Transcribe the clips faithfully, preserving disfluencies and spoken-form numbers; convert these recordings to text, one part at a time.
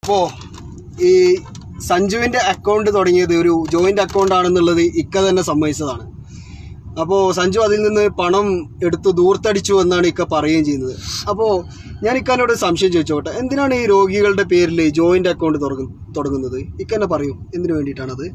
അപ്പോൾ ഈ സഞ്ജുവിൻ്റെ അക്കൗണ്ട് തുടങ്ങിയത് ഒരു ജോയിൻ്റ് അക്കൗണ്ട് ആണെന്നുള്ളത് ഇക്ക തന്നെ സമ്മതിച്ചതാണ്. അപ്പോൾ സഞ്ജു അതിൽ നിന്ന് പണം എടുത്ത് ദൂർത്തടിച്ചു എന്നാണ് ഇക്ക പറയുകയും ചെയ്യുന്നത്. അപ്പോൾ ഞാൻ ഇക്കാനോട് സംശയം ചോദിച്ചോട്ടെ, എന്തിനാണ് ഈ രോഗികളുടെ പേരിൽ ജോയിൻ്റ് അക്കൗണ്ട് തുടങ്ങുന്നത്? ഇക്ക തന്നെ പറയൂ, എന്തിനു വേണ്ടിയിട്ടാണത്?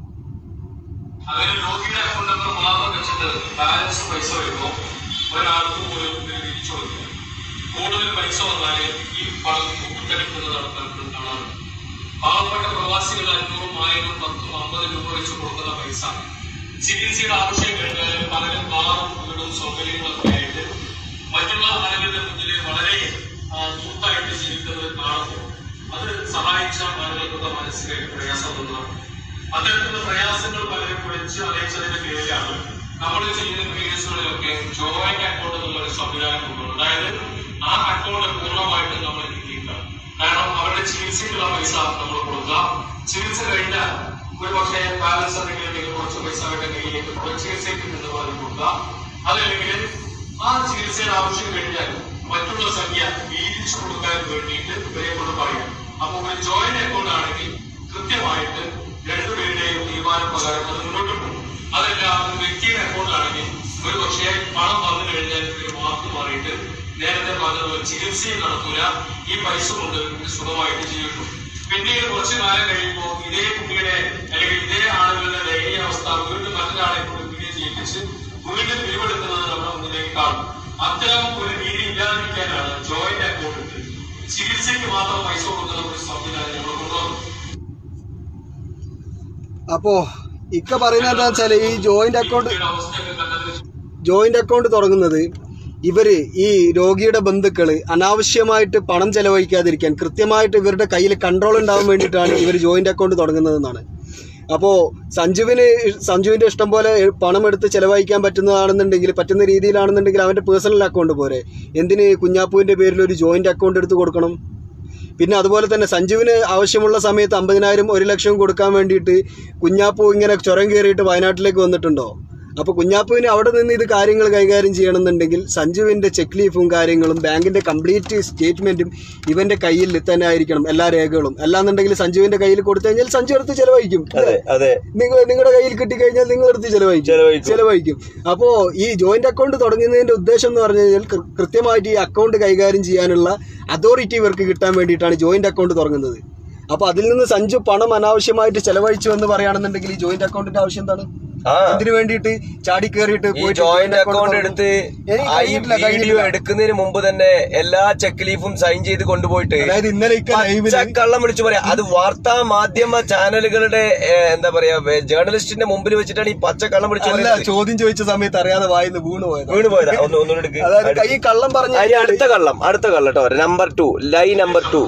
കൂടുതൽ പൈസ വന്നാല് ഈ പണം കൂട്ടടിക്കുന്നത് നടത്താൻ കാണാറുണ്ട്. പാവപ്പെട്ട പ്രവാസികൾ അഞ്ഞൂറും ആയിരം പത്തും അമ്പത് രൂപ വെച്ച് കൊടുക്കുന്ന പൈസ ചികിത്സയുടെ ആവശ്യം കഴിഞ്ഞാൽ പലരും കാറും വീടും സൗകര്യങ്ങളൊക്കെ ആയിട്ട് മറ്റുള്ള ആളുകളുടെ മുന്നിൽ വളരെ ദൂത്തായിട്ട് ജീവിക്കുന്നത് കാണുമ്പോൾ അത് സഹായിച്ച ആളുകൾക്കൊക്കെ മനസ്സിലായിട്ട് പ്രയാസം വന്നതാണ്. അത്തരത്തിലുള്ള പ്രയാസങ്ങൾ പലരും വിളിച്ച് അറിയിച്ചതിന്റെ പേരിലാണ് നമ്മൾ ചെയ്യുന്ന കേസുകളിലൊക്കെ ജോയിന്റ് അക്കൗണ്ട് എന്നുള്ള സംവിധാനം കൊണ്ടുവന്നത്. അതായത് ആ അക്കൗണ്ട് പൂർണ്ണമായിട്ടും നമ്മൾ നീക്കുക. കാരണം അവരുടെ ചികിത്സയ്ക്കുള്ള പൈസ നമ്മൾ കൊടുക്കുക. ചികിത്സ കഴിഞ്ഞാൽ ഒരു പക്ഷേ ബാലൻസ് എന്തെങ്കിലും കുറച്ച് പൈസ അവരുടെ കയ്യിലേക്ക് ചികിത്സയ്ക്ക് നിന്ന് പറഞ്ഞു കൊടുക്കുക. അതല്ലെങ്കിൽ ആ ചികിത്സയുടെ ആവശ്യം കഴിഞ്ഞാൽ മറ്റുള്ള സംഖ്യ വീതിച്ചു കൊടുക്കാൻ വേണ്ടിയിട്ട് ഇവരെ കൊണ്ട് പറയാം. അപ്പൊ ഒരു ജോയിന്റ് അക്കൗണ്ട് ആണെങ്കിൽ കൃത്യമായിട്ട് രണ്ടുപേരുടെയും തീരുമാനപ്രകാരം അത് മുന്നോട്ട് പോകും. അതല്ല ഒരു വ്യക്തിയുടെ അക്കൗണ്ട് ആണെങ്കിൽ ഒരു പക്ഷേ പണം വന്നു കഴിഞ്ഞാൽ ഒരു മാർക്ക് മാറിയിട്ട് നേരത്തെ പറഞ്ഞത് ചികിത്സയും നടക്കൂല, ഈ പൈസ കൊണ്ട് സുഖമായിട്ട് ജീവിക്കും. പിന്നീട് കുറച്ചു കാലം കഴിയുമ്പോൾ ഇതേ കുട്ടിയുടെ അല്ലെങ്കിൽ ഇതേ ആളുകളുടെ ദയനീയ അവസ്ഥ വീണ്ടും മറ്റൊരാളെ കൊണ്ട് വീഡിയോ ചെയ്യിപ്പിച്ച് വീണ്ടും പിരിവെടുക്കുന്നത് നമ്മുടെ മുന്നിലേക്ക് കാണും. അത്തരം ഒരു രീതി ഇല്ലാതിരിക്കാനാണ് ജോയിന്റ് അക്കൗണ്ട് ഇട്ട് ചികിത്സയ്ക്ക് മാത്രം പൈസ കൊടുക്കുന്ന ഒരു സംവിധാനം നമ്മൾ കൊണ്ടുവന്നു. അപ്പോ ഇക്ക പറയുന്നത് എന്താ വെച്ചാല് ഈ ജോയിന്റ് അക്കൗണ്ട് ജോയിന്റ് അക്കൗണ്ട് തുടങ്ങുന്നത് ഇവര് ഈ രോഗിയുടെ ബന്ധുക്കള് അനാവശ്യമായിട്ട് പണം ചെലവഴിക്കാതിരിക്കാൻ കൃത്യമായിട്ട് ഇവരുടെ കയ്യിൽ കൺട്രോൾ ഉണ്ടാവാൻ വേണ്ടിയിട്ടാണ് ഇവർ ജോയിന്റ് അക്കൗണ്ട് തുടങ്ങുന്നതെന്നാണ്. അപ്പോൾ സഞ്ജുവിന് സഞ്ജുവിൻ്റെ ഇഷ്ടം പോലെ പണം എടുത്ത് ചെലവഴിക്കാൻ പറ്റുന്നതാണെന്നുണ്ടെങ്കിൽ പറ്റുന്ന രീതിയിലാണെന്നുണ്ടെങ്കിൽ അവൻ്റെ പേഴ്സണൽ അക്കൗണ്ട് പോരെ, എന്തിന് കുഞ്ഞാപ്പുവിൻ്റെ പേരിൽ ഒരു ജോയിന്റ് അക്കൗണ്ട് എടുത്ത് കൊടുക്കണം? പിന്നെ അതുപോലെ തന്നെ സഞ്ജുവിന് ആവശ്യമുള്ള സമയത്ത് അമ്പതിനായിരം ഒരു ലക്ഷം കൊടുക്കാൻ വേണ്ടിയിട്ട് കുഞ്ഞാപ്പു ഇങ്ങനെ ചുരം കയറിയിട്ട് വയനാട്ടിലേക്ക് വന്നിട്ടുണ്ടോ? അപ്പോൾ കുഞ്ഞാപ്പുവിന് അവിടെ നിന്ന് ഇത് കാര്യങ്ങൾ കൈകാര്യം ചെയ്യണമെന്നുണ്ടെങ്കിൽ സഞ്ജുവിൻ്റെ ചെക്ക് ലീഫും കാര്യങ്ങളും ബാങ്കിൻ്റെ കംപ്ലീറ്റ് സ്റ്റേറ്റ്മെൻറ്റും ഇവൻ്റെ കയ്യിൽ തന്നെ ആയിരിക്കണം, എല്ലാ രേഖകളും. അല്ലാന്നുണ്ടെങ്കിൽ സഞ്ജുവിൻ്റെ കയ്യിൽ കൊടുത്തു കഴിഞ്ഞാൽ സഞ്ജു എടുത്ത് ചെലവഴിക്കും. നിങ്ങൾ നിങ്ങളുടെ കയ്യിൽ കിട്ടിക്കഴിഞ്ഞാൽ നിങ്ങൾ എടുത്ത് ചെലവഴിക്കും ചെലവഴിക്കും അപ്പോൾ ഈ ജോയിന്റ് അക്കൗണ്ട് തുടങ്ങുന്നതിൻ്റെ ഉദ്ദേശം എന്ന് പറഞ്ഞു കഴിഞ്ഞാൽ കൃത്യമായിട്ട് ഈ അക്കൗണ്ട് കൈകാര്യം ചെയ്യാനുള്ള അതോറിറ്റി ഇവർക്ക് കിട്ടാൻ വേണ്ടിയിട്ടാണ് ജോയിന്റ് അക്കൗണ്ട് തുടങ്ങുന്നത്. അപ്പോൾ അതിൽ നിന്ന് സഞ്ജു പണം അനാവശ്യമായിട്ട് ചെലവഴിച്ചു എന്ന് പറയുകയാണെന്നുണ്ടെങ്കിൽ ഈ ജോയിന്റ് അക്കൗണ്ടിന്റെ ആവശ്യം എന്താണ്? ഇതിനു വേണ്ടിയിട്ട് ചാടി കയറിയിട്ട് ജോയിന്റ് അക്കൗണ്ട് എടുത്ത് വീഡിയോ എടുക്കുന്നതിന് മുമ്പ് തന്നെ എല്ലാ ചെക്ക് ലീഫും സൈൻ ചെയ്ത് കൊണ്ടുപോയിട്ട് ഇന്നലെ കള്ളം വിളിച്ചു പറയാം. അത് വാർത്താ മാധ്യമ ചാനലുകളുടെ എന്താ പറയാ ജേർണലിസ്റ്റിന്റെ മുമ്പിൽ വെച്ചിട്ടാണ് ഈ പച്ച കള്ളം വിളിച്ചു പറയുന്നത്. ചോദ്യം ചോദിച്ച സമയത്ത് അറിയാതെ വായിന്ന് വീണ് പോയത് വീണ് പോയതാ. ഒന്ന് ഒന്നുകൂടെ ഈ കള്ളം പറഞ്ഞ അടുത്ത കള്ളം അടുത്ത കള്ളം കേട്ടോ, number two lie number two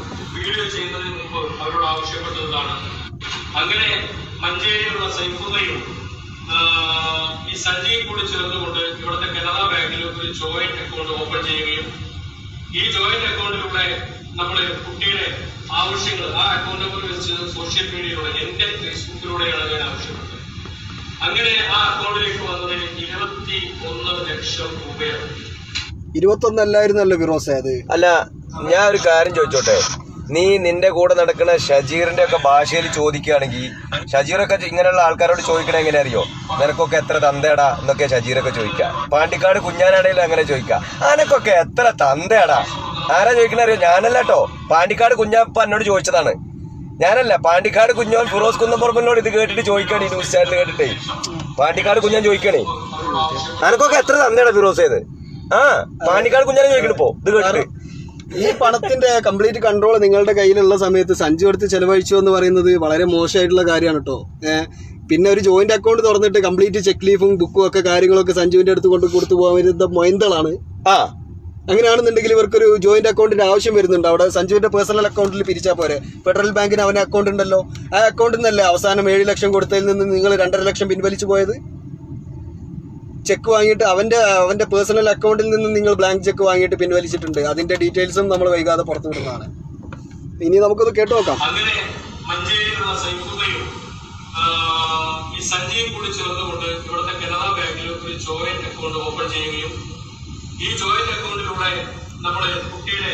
അങ്ങനെ മഞ്ചേരിയിലുള്ള സൈഫുദയും ഈ സഞ്ജയും കൂടി ചേർന്നുകൊണ്ട് ഇവിടുത്തെ കനറ ബാങ്കിൽ ഒരു ജോയിന്റ് അക്കൗണ്ട് ഓപ്പൺ ചെയ്യുകയും ഈ ജോയിന്റ് അക്കൗണ്ടിലൂടെ നമ്മുടെ കുട്ടിയുടെ ആവശ്യങ്ങൾ ആ അക്കൗണ്ട് നമ്പർ വെച്ച് സോഷ്യൽ മീഡിയയിലൂടെ എന്റെ ഫേസ്ബുക്കിലൂടെയാണ് ഞാൻ ആവശ്യപ്പെട്ടത്. അങ്ങനെ ആ അക്കൗണ്ടിലേക്ക് വന്നത് ഇരുപത്തി ഒന്ന് ലക്ഷം രൂപയാണ്. ഇരുപത്തി ഒന്നല്ലായിരുന്നല്ലോ ഫിറോസെ അത്? അല്ല, ഞാൻ ഒരു കാര്യം ചോദിച്ചോട്ടെ, നീ നിന്റെ കൂടെ നടക്കുന്ന ഷജീറിന്റെ ഒക്കെ ഭാഷയിൽ ചോദിക്കുകയാണെങ്കിൽ ഷജീറൊക്കെ ഇങ്ങനെയുള്ള ആൾക്കാരോട് ചോദിക്കണ എങ്ങനെ അറിയോ? നിനക്കൊക്കെ എത്ര തന്തേടാ എന്നൊക്കെ ഷജീറൊക്കെ ചോദിക്കുക. പാണ്ടിക്കാട് കുഞ്ഞാനാണെങ്കിലും അങ്ങനെ ചോദിക്കുക, അനക്കൊക്കെ എത്ര തന്തേടാ. ആരാ ചോദിക്കണ അറിയോ? ഞാനല്ല കേട്ടോ, പാണ്ടിക്കാട് കുഞ്ഞാപ്പ എന്നോട് ചോദിച്ചതാണ്. ഞാനല്ല, പാണ്ടിക്കാട് കുഞ്ഞോൻ ഫിറോസ് കുന്നപ്പുറമ്പിനോട് ഇത് കേട്ടിട്ട് ചോദിക്കണേ, ഈ ന്യൂസ് ചാനൽ കേട്ടിട്ടേ പാണ്ടിക്കാട് കുഞ്ഞാൻ ചോദിക്കണേ, അനക്കൊക്കെ എത്ര തന്തേടാ ഫിറോസേത്? ആ പാണ്ടിക്കാട് കുഞ്ഞാനെ ചോദിക്കണിപ്പോ ഇത് കേട്ടിട്ട്. ഈ പണത്തിന്റെ കംപ്ലീറ്റ് കൺട്രോൾ നിങ്ങളുടെ കയ്യിലുള്ള സമയത്ത് സഞ്ജു എടുത്ത് ചെലവഴിച്ചു എന്ന് പറയുന്നത് വളരെ മോശമായിട്ടുള്ള കാര്യമാണ് കേട്ടോ. ഏഹ് പിന്നെ ഒരു ജോയിന്റ് അക്കൗണ്ട് തുറന്നിട്ട് കംപ്ലീറ്റ് ചെക്ക് ലീഫും ബുക്കും ഒക്കെ കാര്യങ്ങളൊക്കെ സഞ്ജുവിന്റെ അടുത്ത് കൊണ്ട് കൊടുത്തു പോകാൻ വരുന്ന മൊയന്തളാണ്. ആ അങ്ങനെയാണെന്നുണ്ടെങ്കിൽ ഇവർക്കൊരു ജോയിന്റ് അക്കൗണ്ടിന്റെ ആവശ്യം വരുന്നുണ്ട്. അവിടെ സഞ്ജുവിന്റെ പേഴ്സണൽ അക്കൗണ്ടിൽ പിരിച്ചാൽ പോരെ? ഫെഡറൽ ബാങ്കിന് അവന്റെ അക്കൗണ്ട് ഉണ്ടല്ലോ, ആ അക്കൗണ്ടിൽ നിന്നല്ലേ അവസാനം ഏഴ് ലക്ഷം കൊടുത്തതിൽ നിന്ന് നിങ്ങൾ രണ്ടര ലക്ഷം പിൻവലിച്ചു പോയത്? ചെക്ക് വാങ്ങിയിട്ട് അവന്റെ അവന്റെ പേഴ്സണൽ അക്കൗണ്ടിൽ നിന്ന് നിങ്ങൾ ബ്ലാങ്ക് ചെക്ക് വാങ്ങിയിട്ട് പിൻവലിച്ചിട്ടുണ്ട്. അതിന്റെ ഡീറ്റെയിൽസും നമ്മൾ വൈകാതെ പുറത്തു വിടുന്നതാണ്. ഇനി നമുക്കത് കേട്ടു നോക്കാം. അങ്ങനെ മഞ്ചേരിയിലുള്ള സൈഫുദയും ഈ സഞ്ജയും കൂടി ചേർന്നുകൊണ്ട് ഇവിടുത്തെ കനറ ബാങ്കിൽ ഒരു ജോയിന്റ് അക്കൗണ്ട് ഓപ്പൺ ചെയ്യുകയും ഈ ജോയിന്റ് അക്കൗണ്ടിലൂടെ നമ്മുടെ കുട്ടിയുടെ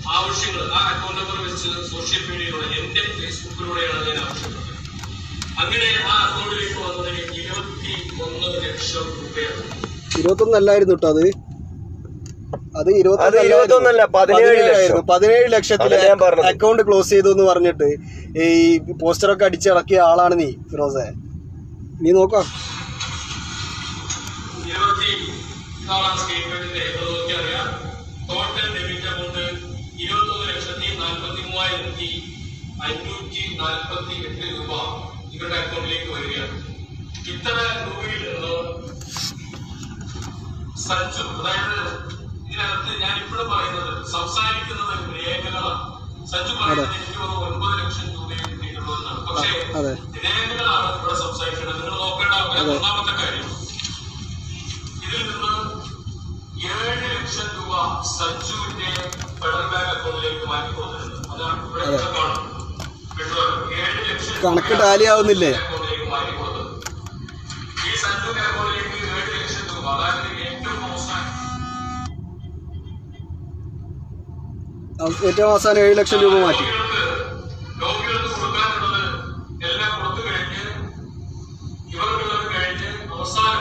ആവശ്യങ്ങൾ ആ അക്കൗണ്ട് നമ്പർ വെച്ച് സോഷ്യൽ മീഡിയയിലൂടെ എന്റെ ഫേസ്ബുക്കിലൂടെയാണ് ഞാൻ ആവശ്യപ്പെട്ടത്. അങ്ങനെ ആ അക്കൗണ്ടിലേക്ക് വന്നത് ഇരുപത്തി ഒന്ന് ലക്ഷം രൂപയാണ്. ഇരുപത്തൊന്നല്ലായിരുന്നു കേട്ടോ അത് അത് ഇരുപത്തൊന്നല്ല പതിനേഴായിരുന്നു. പതിനേഴ് ലക്ഷത്തില് അക്കൗണ്ട് ക്ലോസ് ചെയ്തു എന്ന് പറഞ്ഞിട്ട് ഈ പോസ്റ്ററൊക്കെ അടിച്ചിറക്കിയ ആളാണ് നീ ഫിറോസെ. നീ നോക്കാം ഇരുപത്തി ഇതാണ് സ്റ്റേറ്റ്മെന്റിന്റെ അറിയാം. ടോട്ടൽ ഡെബിറ്റ് എമൗണ്ട് ഇരുപത്തൊന്ന് ലക്ഷത്തി നാൽപ്പത്തി മൂവായിരത്തി അഞ്ഞൂറ്റി നാൽപ്പത്തി എട്ട് രൂപ ഇവരുടെ അക്കൗണ്ടിലേക്ക് വരികയാണ്. ഇത്ര രൂപയിൽ നിന്ന് സഞ്ജു, അതായത് ഇതിനകത്ത് ഞാൻ ഇപ്പോഴും പറയുന്നത് സംസാരിക്കുന്നത് രേഖകളാണ്. സഞ്ജു പറയുന്നത് എനിക്ക് വന്ന് ഒൻപത് ലക്ഷം രൂപയെ കിട്ടിയിട്ടുള്ളൂ എന്നാണ്. പക്ഷേ രേഖകളാണ് ഇവിടെ സംസാരിക്കുന്നത്. നിങ്ങൾ നോക്കേണ്ട ഒന്നാമത്തെ കാര്യം, ഇതിൽ നിന്ന് ഏഴ് ലക്ഷം രൂപ സഞ്ജുവിന്റെ ഫെഡറൽ ബാങ്ക് അക്കൗണ്ടിലേക്ക് മാറ്റി കൊടുത്തിട്ടുണ്ട്. അതാണ് ഇവിടെ കാണുന്നത്. ഏഴ് ലക്ഷം കണക്ക് ടാലി ആവുന്നില്ലേ? അക്കൗണ്ടിലേക്ക് മാറ്റി കൊടുത്തത് ഈ സഞ്ജുവിന്റെ അക്കൗണ്ടിലേക്ക് ഏഴ് ലക്ഷം രൂപ, അതായത് ഏറ്റവും അവസാനം ഏറ്റവും അവസാനം ഏഴ് ലക്ഷം രൂപ മാറ്റി. രോഗികൾക്ക് കൊടുക്കാനുള്ളത് എല്ലാം കൊടുത്തു കഴിഞ്ഞ് ഇവർക്കുള്ളത് കഴിഞ്ഞ് അവസാനം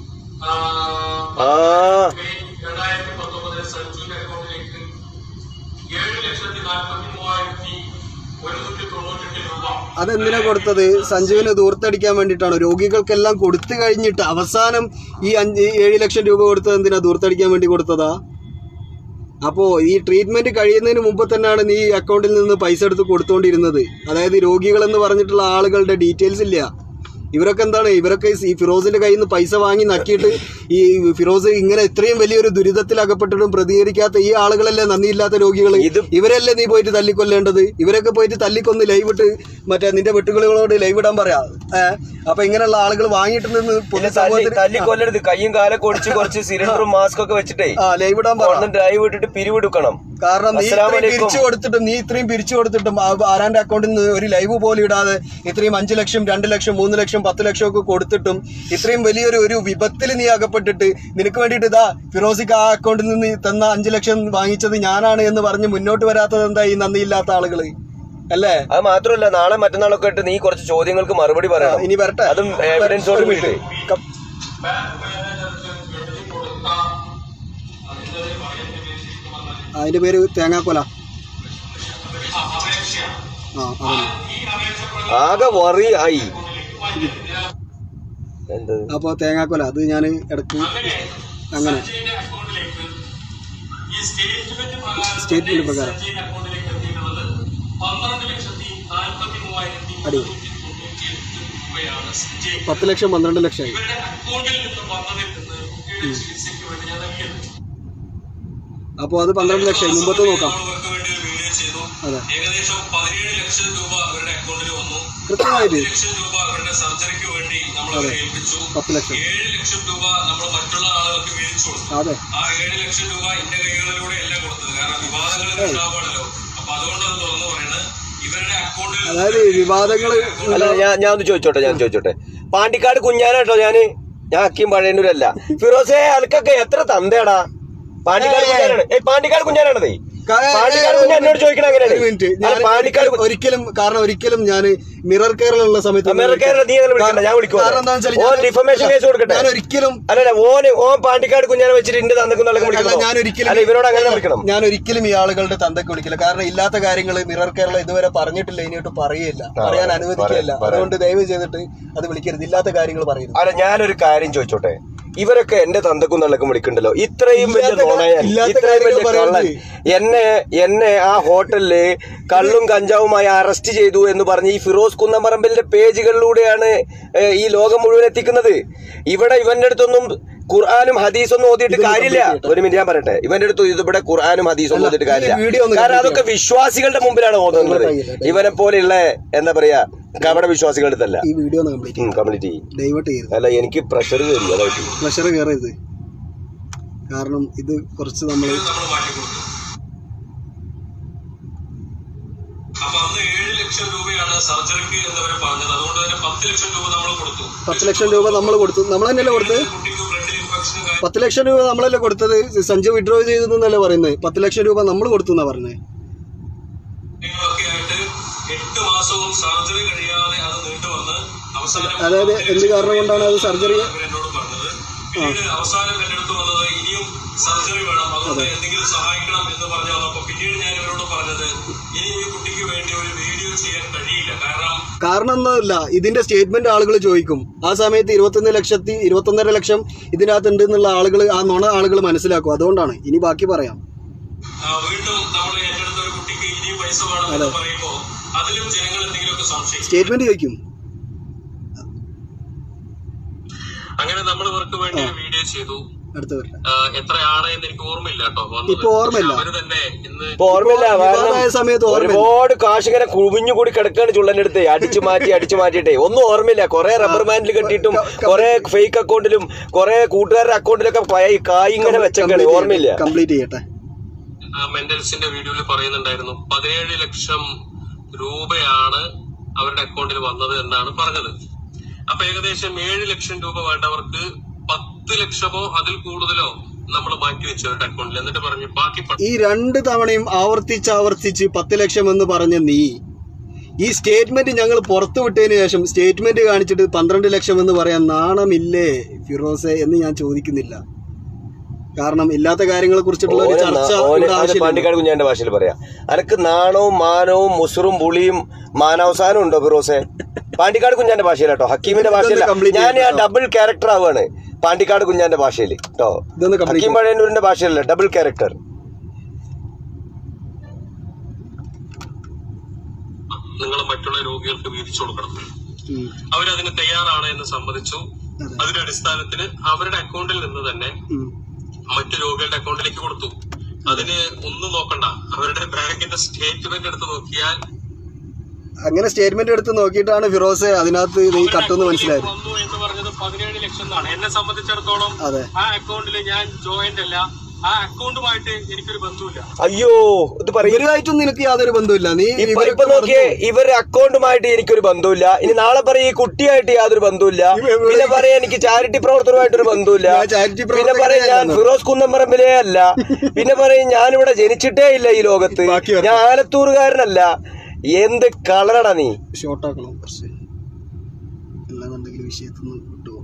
രണ്ടായിരത്തി പത്തൊമ്പതിൽ സഞ്ജുവിന്റെ അക്കൗണ്ടിലേക്ക് ഏഴ് ലക്ഷത്തി നാൽപ്പത്തി മൂവായിരത്തി ഒരുന്നൂറ്റി തൊണ്ണൂറ്റെട്ട് രൂപ. അതെന്തിനാ കൊടുത്തത്? സഞ്ജുവിന് ദൂർത്തടിക്കാൻ വേണ്ടിയിട്ടാണോ? രോഗികൾക്കെല്ലാം കൊടുത്തു കഴിഞ്ഞിട്ട് അവസാനം ഈ അഞ്ച് ഏഴ് ലക്ഷം രൂപ കൊടുത്തത് എന്തിനാ? ദൂർത്തടിക്കാൻ വേണ്ടി കൊടുത്തതാ? അപ്പോൾ ഈ ട്രീറ്റ്മെന്റ് കഴിയുന്നതിന് മുമ്പ് തന്നെയാണ് നീ അക്കൗണ്ടിൽ നിന്ന് പൈസ എടുത്ത് കൊടുത്തുകൊണ്ടിരുന്നത്. അതായത് രോഗികളെന്ന് പറഞ്ഞിട്ടുള്ള ആളുകളുടെ ഡീറ്റെയിൽസ് ഇല്ല. ഇവരൊക്കെ എന്താണ്? ഇവരൊക്കെ ഈ ഫിറോസിന്റെ കയ്യിൽ നിന്ന് പൈസ വാങ്ങി നക്കിയിട്ട് ഈ ഫിറോസ് ഇങ്ങനെ ഇത്രയും വലിയൊരു ദുരിതത്തിൽ അകപ്പെട്ടിട്ടും പ്രതികരിക്കാത്ത ഈ ആളുകളല്ലേ നന്ദിയില്ലാത്ത രോഗികൾ. ഇവരല്ലേ നീ പോയിട്ട് തല്ലിക്കൊല്ലേണ്ടത്? ഇവരൊക്കെ പോയിട്ട് തല്ലിക്കൊന്ന് ലൈവ് ഇട്ട് മറ്റേ നിന്റെ വെട്ടുകളോട് ലൈവ് ഇടാൻ പറയാ. ഏഹ് അപ്പൊ ഇങ്ങനെയുള്ള ആളുകൾ വാങ്ങിയിട്ട് നിന്ന് തല്ലിക്കൊല്ലരുത്. കയ്യും കാലൊക്കെ ഒടിച്ച് കുറച്ച് സിലിണ്ടറും മാസ്ക് ഒക്കെ വെച്ചിട്ടേ ലൈവ് ഇടാൻ പറയാം. ലൈവ് ഇട്ടിട്ട് പിരിവെടുക്കണം. കാരണം നീ പിരിച്ചു കൊടുത്തിട്ടും നീ ഇത്രയും പിരിച്ചു കൊടുത്തിട്ടും ആരാന്റെ അക്കൗണ്ടിൽ നിന്ന് ഒരു ലൈവ് പോലും ഇടാതെ ഇത്രയും അഞ്ചു ലക്ഷം രണ്ട് ലക്ഷം മൂന്ന് ലക്ഷം പത്ത് ലക്ഷം ഒക്കെ കൊടുത്തിട്ടും ഇത്രയും വലിയൊരു ഒരു വിപത്തിൽ നീ അകപ്പെട്ടിട്ട് നിനക്ക് വേണ്ടിയിട്ട് ഇതാ ഫിറോസിക്ക് ആ അക്കൗണ്ടിൽ നിന്ന് തന്ന അഞ്ചു ലക്ഷം വാങ്ങിച്ചത് ഞാനാണ് എന്ന് പറഞ്ഞ് മുന്നോട്ട് വരാത്തത് എന്താ ഈ നന്ദിയില്ലാത്ത ആളുകള് അല്ലേ? അത് മാത്രമല്ല, നാളെ മറ്റന്നാളൊക്കെ ആയിട്ട് നീ കുറച്ച് ചോദ്യങ്ങൾക്ക് മറുപടി പറയാം. ഇനി വരട്ടെ, അതും എവിഡൻസോട് വിട്ട്. അതിന്റെ പേര് തേങ്ങാക്കൊല. ആകെ വറി ആയി. അപ്പൊ തേങ്ങാക്കൊല അത് ഞാൻ ഇടയ്ക്ക് അങ്ങനെ സ്റ്റേറ്റ്മെന്റ് പ്രകാരം അടി പത്ത് ലക്ഷം പന്ത്രണ്ട് ലക്ഷമായി. അപ്പോൾ അത് പന്ത്രണ്ട് ലക്ഷമായി. മുമ്പത്തെ നോക്കാം. അതെ, ഏകദേശം പതിനേഴ് ലക്ഷം രൂപ അവരുടെ അക്കൗണ്ടിൽ വന്നു. കൃത്യമായിട്ട് ലക്ഷം രൂപ അവരുടെ സർജറിക്ക് വേണ്ടി നമ്മൾ ഏൽപ്പിച്ചു. പത്ത് ലക്ഷം ഏഴ് ലക്ഷം രൂപ നമ്മൾ മറ്റുള്ള ആളുകൾക്ക് വീതിച്ചു കൊടുത്തു. അതെ, ആ ഏഴ് ലക്ഷം രൂപ എന്റെ കൈകളിലൂടെ അല്ല കൊടുത്തത്. കാരണം വിവാദങ്ങൾ ഉണ്ടാവുകയാണല്ലോ. അപ്പൊ അതുകൊണ്ട് അത് തുറന്നു പറയുന്നത് ഇവരുടെ അക്കൗണ്ടിൽ, അതായത് വിവാദങ്ങള്. അല്ല, ഞാൻ ഞാൻ ഒന്ന് ചോദിച്ചോട്ടെ ഞാൻ ചോദിച്ചോട്ടെ പാണ്ടിക്കാട് കുഞ്ഞാനാട്ടോ ഞാന്. ഞാൻ അക്കിയും പഴയന്നൂരല്ല. ഫിറോസേ അനക്കൊക്കെ എത്ര തന്തയാടാ? പാണ്ടിക്കാട് കുഞ്ഞാനാണ്. ഏയ് പാണ്ടിക്കാട് കുഞ്ഞാനാണതേ. എന്നോട് ചോദിക്കണം അങ്ങനെയാണ്. പാണ്ടിക്കാട് ഒരിക്കലും, കാരണം ഒരിക്കലും ഞാൻ മിറർ കെയറിലുള്ള സമയത്ത് ഞാൻ ഒരിക്കലും അല്ലല്ല ഓന് ഓൻ പാണ്ടിക്കാട് കുഞ്ഞാനെ വെച്ചിട്ട് എന്റെ തന്തക്കും തലക്കും വിളിക്കണം. ഞാൻ ഒരിക്കലും ഇവരോട് അങ്ങനെ വിളിക്കണം. ഞാൻ ഒരിക്കലും ഈ ആളുകളുടെ തന്തക്ക് വിളിക്കില്ല. കാരണം ഇല്ലാത്ത കാര്യങ്ങൾ മിറർ കെയറിൽ ഇതുവരെ പറഞ്ഞിട്ടില്ല, ഇനിയോട്ട് പറയില്ല, പറയാൻ അനുവദിക്കില്ല. അതുകൊണ്ട് ദയവ് ചെയ്തിട്ട് അത് വിളിക്കരുത്. ഇല്ലാത്ത കാര്യങ്ങൾ പറയുന്നു. അല്ല, ഞാനൊരു കാര്യം ചോദിച്ചോട്ടെ. ഇവരൊക്കെ എന്റെ തന്തക്കും തള്ളക്കും വിളിക്കണ്ടല്ലോ. ഇത്രയും വലിയ നോണയൻ, ഇത്രയും വലിയ കള്ളൻ എന്നെ എന്നെ ആ ഹോട്ടലില് കള്ളും കഞ്ചാവുമായി അറസ്റ്റ് ചെയ്തു എന്ന് പറഞ്ഞ് ഈ ഫിറോസ് കുന്നംപറമ്പിലിന്റെ പേജുകളിലൂടെയാണ് ഈ ലോകം മുഴുവൻ എത്തിക്കുന്നത്. ഇവിടെ ഇവന്റെ അടുത്തൊന്നും ഖുർആാനും ഹദീസൊന്നും ഓതിയിട്ട് കാര്യമില്ല. ഒരു മിനിറ്റ് ഞാൻ പറയട്ടെ. ഇവന്റെ അടുത്ത് ഇവിടെ ഖുർആാനും ഹദീസും ഓതിയിട്ട് കാര്യമില്ല. കാരണം അതൊക്കെ വിശ്വാസികളുടെ മുമ്പിലാണ് ഓതുന്നത്. ഇവനെ പോലെയുള്ള എന്താ പറയാ കപട വിശ്വാസികളുടെ അടുത്തല്ല. ഈ വീഡിയോ കംപ്ലീറ്റ് ചെയ്യും. അല്ല, എനിക്ക് പ്രഷർ കയറി. അതായിട്ട് പ്രഷർ കയറരുത്. കാരണം ഇത് കുറച്ച് നമ്മൾ അപ്പൊ അന്ന് ഏഴ് ലക്ഷം രൂപയാണ് സർജറിക്ക് എന്നവരെ പറഞ്ഞത്. അതുകൊണ്ട് തന്നെ പത്ത് ലക്ഷം രൂപ നമ്മൾ കൊടുത്തു. പത്ത് ലക്ഷം രൂപ നമ്മൾ കൊടുത്തു. നമ്മൾ തന്നെയല്ലേ കൊടുത്തത്? പത്ത് ലക്ഷം രൂപ നമ്മളല്ലേ കൊടുത്തത്? സഞ്ജു വിഡ്രോ ചെയ്തെന്നല്ലേ പറയുന്നത്? പത്ത് ലക്ഷം രൂപ നമ്മൾ കൊടുത്തു എന്നാ പറഞ്ഞത്. നിങ്ങളൊക്കെ ആയിട്ട് എട്ട് മാസവും സർജറി കഴിയാതെ അത് നീണ്ടുവന്ന് അവസാനം അതായത് എന്ത് കാരണം കൊണ്ടാണ് അത് സർജറി എന്നോട് പറഞ്ഞത്. പിന്നീട് അവസാനം എന്റെ അടുത്ത് വന്നത് ഇനിയും സർജറി വേണം, അതുകൊണ്ട് എന്തെങ്കിലും സഹായിക്കണം എന്ന് പറഞ്ഞു വന്നപ്പോ പിന്നീട് ഞാൻ ഇവരോട് പറഞ്ഞത് ഇനി ഈ കുട്ടിക്ക് വേണ്ടി ഒരു വീഡിയോ ചെയ്യാൻ കഴിയില്ല. കാരണം കാരണം ഒന്നുമില്ല, ഇതിന്റെ സ്റ്റേറ്റ്മെന്റ് ആളുകൾ ചോദിക്കും. ആ സമയത്ത് ഇരുപത്തൊന്ന് ലക്ഷത്തി ഇരുപത്തൊന്നര ലക്ഷം ഇതിനകത്ത് ഉണ്ട് എന്നുള്ള ആളുകൾ, ആ നുണ ആളുകൾ മനസ്സിലാക്കും. അതുകൊണ്ടാണ്. ഇനി ബാക്കി പറയാം. വീണ്ടും നമ്മൾ എന്റെ അടുത്ത് ഒരു കുട്ടിക്ക് ഇനിയും പൈസ വേണം എന്ന് പറയുമ്പോ അതിലും ജനങ്ങൾ എന്തെങ്കിലുമൊക്കെ സംശയിക്കും. സ്റ്റേറ്റ്മെന്റ് ചോദിക്കും. അങ്ങനെ നമ്മൾ ഇവർക്ക് വേണ്ടി ഒരു വീഡിയോ ചെയ്തു. എത്രയാണ് എന്ന് എനിക്ക് ഓർമ്മയില്ല കേട്ടോ. ഇപ്പൊ ഓർമ്മയില്ല, അവര് തന്നെ ഇന്ന് ഇപ്പൊ ഓർമ്മയില്ല. സമയത്ത് ഒരുപാട് കാശ് ഇങ്ങനെ കുവിഞ്ഞു കൂടി കിടക്കാണ് ചുള്ളന്റെ അടുത്ത്. അടിച്ചു മാറ്റി അടിച്ചു മാറ്റിയിട്ടേ ഒന്നും ഓർമ്മയില്ല. കുറെ റബ്ബർ ബാൻഡിൽ കെട്ടിയിട്ടും കുറെ ഫേക്ക് അക്കൗണ്ടിലും കുറെ കൂട്ടുകാരുടെ അക്കൗണ്ടിലൊക്കെ കായ് ഇങ്ങനെ വെച്ചൊക്കെയാണ്. ഓർമ്മയില്ല. കംപ്ലീറ്റ് ചെയ്യട്ടെ. മെന്റൽസിന്റെ വീഡിയോയിൽ പറയുന്നുണ്ടായിരുന്നു പതിനേഴ് ലക്ഷം രൂപയാണ് അവരുടെ അക്കൗണ്ടിൽ വന്നത് എന്നാണ് പറഞ്ഞത്. അപ്പൊ ഏകദേശം ഏഴ് ലക്ഷം രൂപ വേണ്ടവർക്ക് പത്ത് ലക്ഷമോ അതിൽ കൂടുതലോ നമ്മൾ മാറ്റിവെച്ചു അവരുടെ അക്കൗണ്ടിൽ. എന്നിട്ട് പറഞ്ഞു ബാക്കി ഈ രണ്ട് തവണയും ആവർത്തിച്ച് ആവർത്തിച്ച് പത്ത് ലക്ഷം എന്ന് പറഞ്ഞ നീ ഈ സ്റ്റേറ്റ്മെന്റ് ഞങ്ങൾ പുറത്തു വിട്ടതിന് ശേഷം സ്റ്റേറ്റ്മെന്റ് കാണിച്ചിട്ട് പന്ത്രണ്ട് ലക്ഷം എന്ന് പറയാൻ നാണമില്ലേ ഫിറോസെ എന്ന് ഞാൻ ചോദിക്കുന്നില്ല. കാരണം ഇല്ലാത്ത കാര്യങ്ങളെ കുറിച്ചിട്ടുള്ള ഒരു ചർച്ച പാണ്ടിക്കാട് കുഞ്ഞാന്റെ ഭാഷയിൽ പറയാം. അനക്ക് നാണവും മാനവും മുസുറും പുളിയും മാനാവസാനവും ഉണ്ടോ ഫിറോസെ? പാണ്ടിക്കാട് കുഞ്ഞാന്റെ ഭാഷയിലാട്ടോ, ഹക്കീമിന്റെ ഭാഷയില. ഞാൻ ആ ഡബിൾ ക്യാരക്ടർ ആവാണ് പാണ്ടിക്കാട് കുഞ്ഞാന്റെ ഭാഷയിൽ കേട്ടോ. ഹക്കീം പഴയന്നൂരിന്റെ ഭാഷയിലല്ല, ഡബിൾ ക്യാരക്ടർ. നിങ്ങൾ മറ്റുള്ള രോഗികൾക്ക് വീതിച്ചു കൊടുക്കണം. അവരതിന് തയ്യാറാണ് എന്ന് സമ്മതിച്ചു. അതിന്റെ അടിസ്ഥാനത്തിൽ അവരുടെ അക്കൗണ്ടിൽ നിന്ന് തന്നെ മറ്റു രോഗികളുടെ അക്കൗണ്ടിലേക്ക് കൊടുത്തു. അതിന് ഒന്നും നോക്കണ്ട, അവരുടെ ബാങ്കിന്റെ സ്റ്റേറ്റ്മെന്റ് എടുത്ത് നോക്കിയാൽ അങ്ങനെ സ്റ്റേറ്റ്മെന്റ് എടുത്ത് നോക്കിയിട്ടാണ് ഫിറോസെ അതിനകത്ത് നീ കട്ടെന്ന് മനസ്സിലായത്. വന്നു എന്ന് പറഞ്ഞത് പതിനേഴ് ലക്ഷം എന്നാണ്. എന്നെ സംബന്ധിച്ചിടത്തോളം ആ അക്കൗണ്ടിൽ ഞാൻ ജോയിന്റ് അല്ല, ആ അക്കൗണ്ടുമായിട്ട് എനിക്കൊരു ബന്ധമില്ല. അയ്യോ, ഇത് ഇവരുമായിട്ടും നിനക്ക് യാതൊരു ബന്ധമില്ല. നീ ഇപ്പൊ നോക്കിയേ, ഇവര് അക്കൗണ്ടുമായിട്ട് എനിക്കൊരു ബന്ധമില്ല. ഇനി നാളെ പറയും ഈ കുട്ടിയായിട്ട് യാതൊരു ബന്ധമില്ല. പിന്നെ പറയാ എനിക്ക് ചാരിറ്റി പ്രവർത്തനമായിട്ടൊരു ബന്ധമില്ല. പിന്നെ പറയും ഞാൻ ഫിറോസ് കുന്നംപറമ്പിലേ അല്ല. പിന്നെ പറയും ഞാനിവിടെ ജനിച്ചിട്ടേ ഇല്ല ഈ ലോകത്ത്, ഞാൻ ആലത്തൂറുകാരനല്ല. എന്ത് കളറടാ നീ. ഷോർട്ടാക്കണം കുറച്ച്, അല്ലാന്നുണ്ടെങ്കിൽ വിഷയത്തിൽ നിന്ന് കിട്ടുമോ?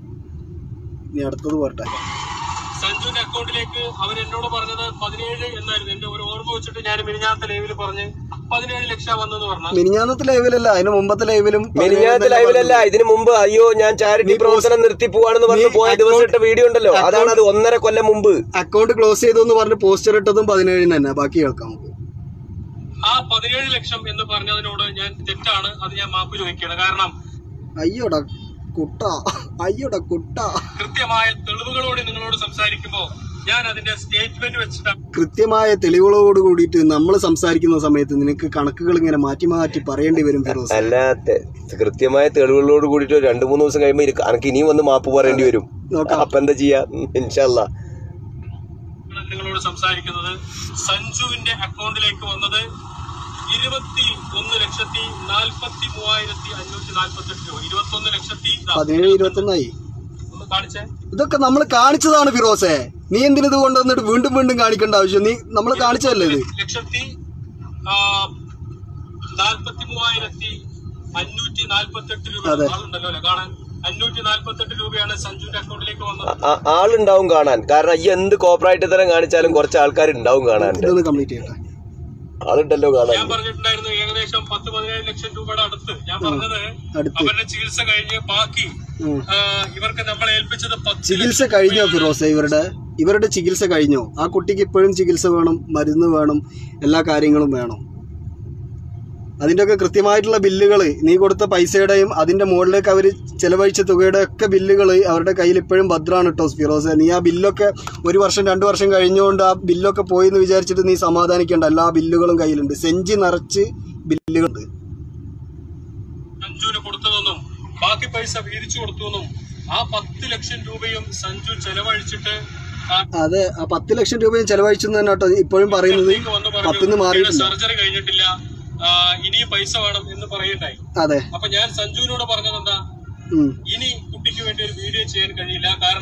നീ അടുത്തത് പോരട്ടെ. സഞ്ജുവിന്റെ അക്കൗണ്ടിലേക്ക് അവർ എന്നോട് പറഞ്ഞത് പതിനേഴ് എന്നായിരുന്നു. എന്റെ ഒരു ഓർമ്മ വെച്ചിട്ട് ഞാൻ മിനിഞ്ഞാത്ത ലൈവില് പറഞ്ഞ് പതിനേഴ് ലക്ഷം വന്നെന്ന് പറഞ്ഞു. മിനിഞ്ഞാന്നത്തെ ലൈവിലല്ല, അതിന് മുമ്പത്തെ ലൈവിലും. മിനിഞ്ഞാത്ത ലൈവിലല്ല, ഇതിന് മുമ്പ് അയ്യോ ഞാൻ ചാരിറ്റി പ്രവർത്തനം നിർത്തി പോവാണെന്ന് പറഞ്ഞ് പോയ ദിവസം ഇട്ട വീഡിയോ ഉണ്ടല്ലോ, അതാണ്. അത് ഒന്നര കൊല്ലം മുമ്പ് അക്കൗണ്ട് ക്ലോസ് ചെയ്തു എന്ന് പറഞ്ഞ് പോസ്റ്റർ ഇട്ടതും പതിനേഴിന് തന്നെ. ബാക്കി കേൾക്കാം നമുക്ക്. ആ പതിനേഴ് ലക്ഷം എന്ന് പറഞ്ഞതിനോട് ഞാൻ തെറ്റാണ്, അത് ഞാൻ മാപ്പ് ചോദിക്കുകയാണ്. കാരണം അയ്യോടാ കുട്ട, അയ്യോടാ കുട്ട, കൃത്യമായ തെളിവുകളോട് നിങ്ങളോട് സംസാരിക്കുമ്പോ ഞാൻ അതിന്റെ സ്റ്റേറ്റ്മെന്റ് വെച്ചിട്ടാണ്. കൃത്യമായ തെളിവുകളോട് കൂടിയിട്ട് നമ്മൾ സംസാരിക്കുന്ന സമയത്ത് നിനക്ക് കണക്കുകൾ ഇങ്ങനെ മാറ്റി മാറ്റി പറയേണ്ടി വരും ഫിറോസ്. അല്ലാത്ത കൃത്യമായ തെളിവുകളോട് കൂടിയിട്ട് രണ്ടു മൂന്ന് ദിവസം കഴിയുമ്പോ എനിക്ക് ഇനിയും വന്ന് മാപ്പ് പറയേണ്ടി വരും. അപ്പൊ എന്താ ചെയ്യാ? ഇൻഷാ അല്ലാഹ് നിങ്ങളോട് സംസാരിക്കുന്നത് സഞ്ജുവിന്റെ അക്കൗണ്ടിലേക്ക് വന്നത് ഇരുപത്തി ഒന്ന് ലക്ഷത്തി നാൽപ്പത്തി മൂവായിരത്തി അഞ്ഞൂറ്റി നാൽപ്പത്തി എട്ട് രൂപ. ഇരുപത്തി ഒന്ന് ലക്ഷത്തി പതിനേഴ് ഇരുപത്തി ഒന്നായി. ഒന്ന് കാണിച്ചേ. ഇതൊക്കെ നമ്മൾ കാണിച്ചതാണ് ഫിറോസെ. നീ എന്തിനത് കൊണ്ടുവന്നിട്ട് വീണ്ടും വീണ്ടും കാണിക്കേണ്ട ആവശ്യം? നീ നമ്മൾ കാണിച്ചതല്ലേ ഇത്? ലക്ഷത്തി നാൽപ്പത്തി മൂവായിരത്തി അഞ്ഞൂറ്റി നാൽപ്പത്തി എട്ട് രൂപ ആളുണ്ടല്ലോ അല്ലെ കാണാൻ. അഞ്ഞൂറ്റി നാൽപ്പത്തി എട്ട് രൂപയാണ് സഞ്ജുവിന്റെ അക്കൗണ്ടിലേക്ക് വന്നത്. ആളുണ്ടാവും കാണാൻ. കാരണം ഈ എന്ത് കോപ്പറേറ്റ് തരം കാണിച്ചാലും കുറച്ച് ആൾക്കാർ ഉണ്ടാവും കാണാൻ. കംപ്ലീറ്റ് ചെയ്യട്ടെ. ആളുണ്ടല്ലോ കാണാൻ. ഞാൻ പറഞ്ഞിട്ടുണ്ടായിരുന്നു ഏകദേശം പത്ത് പതിനേഴ് ലക്ഷം രൂപയുടെ അടുത്ത്. ഞാൻ പറഞ്ഞത് അവരുടെ ചികിത്സ കഴിഞ്ഞ് ബാക്കി ഇവർക്ക് നമ്മളെ ഏൽപ്പിച്ചത്. ചികിത്സ കഴിഞ്ഞോ ഫിറോസെ? ഇവരുടെ ഇവരുടെ ചികിത്സ കഴിഞ്ഞോ? ആ കുട്ടിക്ക് ഇപ്പോഴും ചികിത്സ വേണം, മരുന്ന് വേണം, എല്ലാ കാര്യങ്ങളും വേണം. അതിൻ്റെ ഒക്കെ കൃത്യമായിട്ടുള്ള ബില്ലുകൾ, നീ കൊടുത്ത പൈസയുടെയും അതിൻ്റെ മുകളിലേക്ക് അവർ ചെലവഴിച്ച തുകയുടെ ഒക്കെ ബില്ലുകൾ അവരുടെ കയ്യിൽ ഇപ്പോഴും ഭദ്രമാണ് കേട്ടോ ഫിറോസെ. നീ ആ ബില്ലൊക്കെ ഒരു വർഷം രണ്ട് വർഷം കഴിഞ്ഞുകൊണ്ട് ആ ബില്ലൊക്കെ പോയി എന്ന് വിചാരിച്ചിട്ട് നീ സമാധാനിക്കേണ്ട. എല്ലാ ബില്ലുകളും കയ്യിലുണ്ട്, സെഞ്ചി നിറച്ച് ബില്ലുകളുണ്ട്. സഞ്ജുവിന് കൊടുത്തതെന്നും ബാക്കി പൈസ വീതിച്ചു കൊടുത്തുവെന്നും ആ പത്ത് ലക്ഷം രൂപയും സഞ്ജു ചെലവഴിച്ചിട്ട്. അതെ, ആ പത്ത് ലക്ഷം രൂപയും ചെലവഴിച്ചു തന്നെ കേട്ടോ ഇപ്പോഴും പറയുന്നത്. പത്തിന്ന് മാറിയിട്ടില്ല. സർജറി കഴിഞ്ഞിട്ടില്ല, ഇനിയും പൈസ വേണം എന്ന് പറയണ്ടായി. അതെ. അപ്പൊ ഞാൻ സഞ്ജുവിനോട് പറഞ്ഞത് എന്താ, ഇനി കുട്ടിക്ക് വേണ്ടി ഒരു വീഡിയോ ചെയ്യാൻ കഴിയില്ല. കാരണം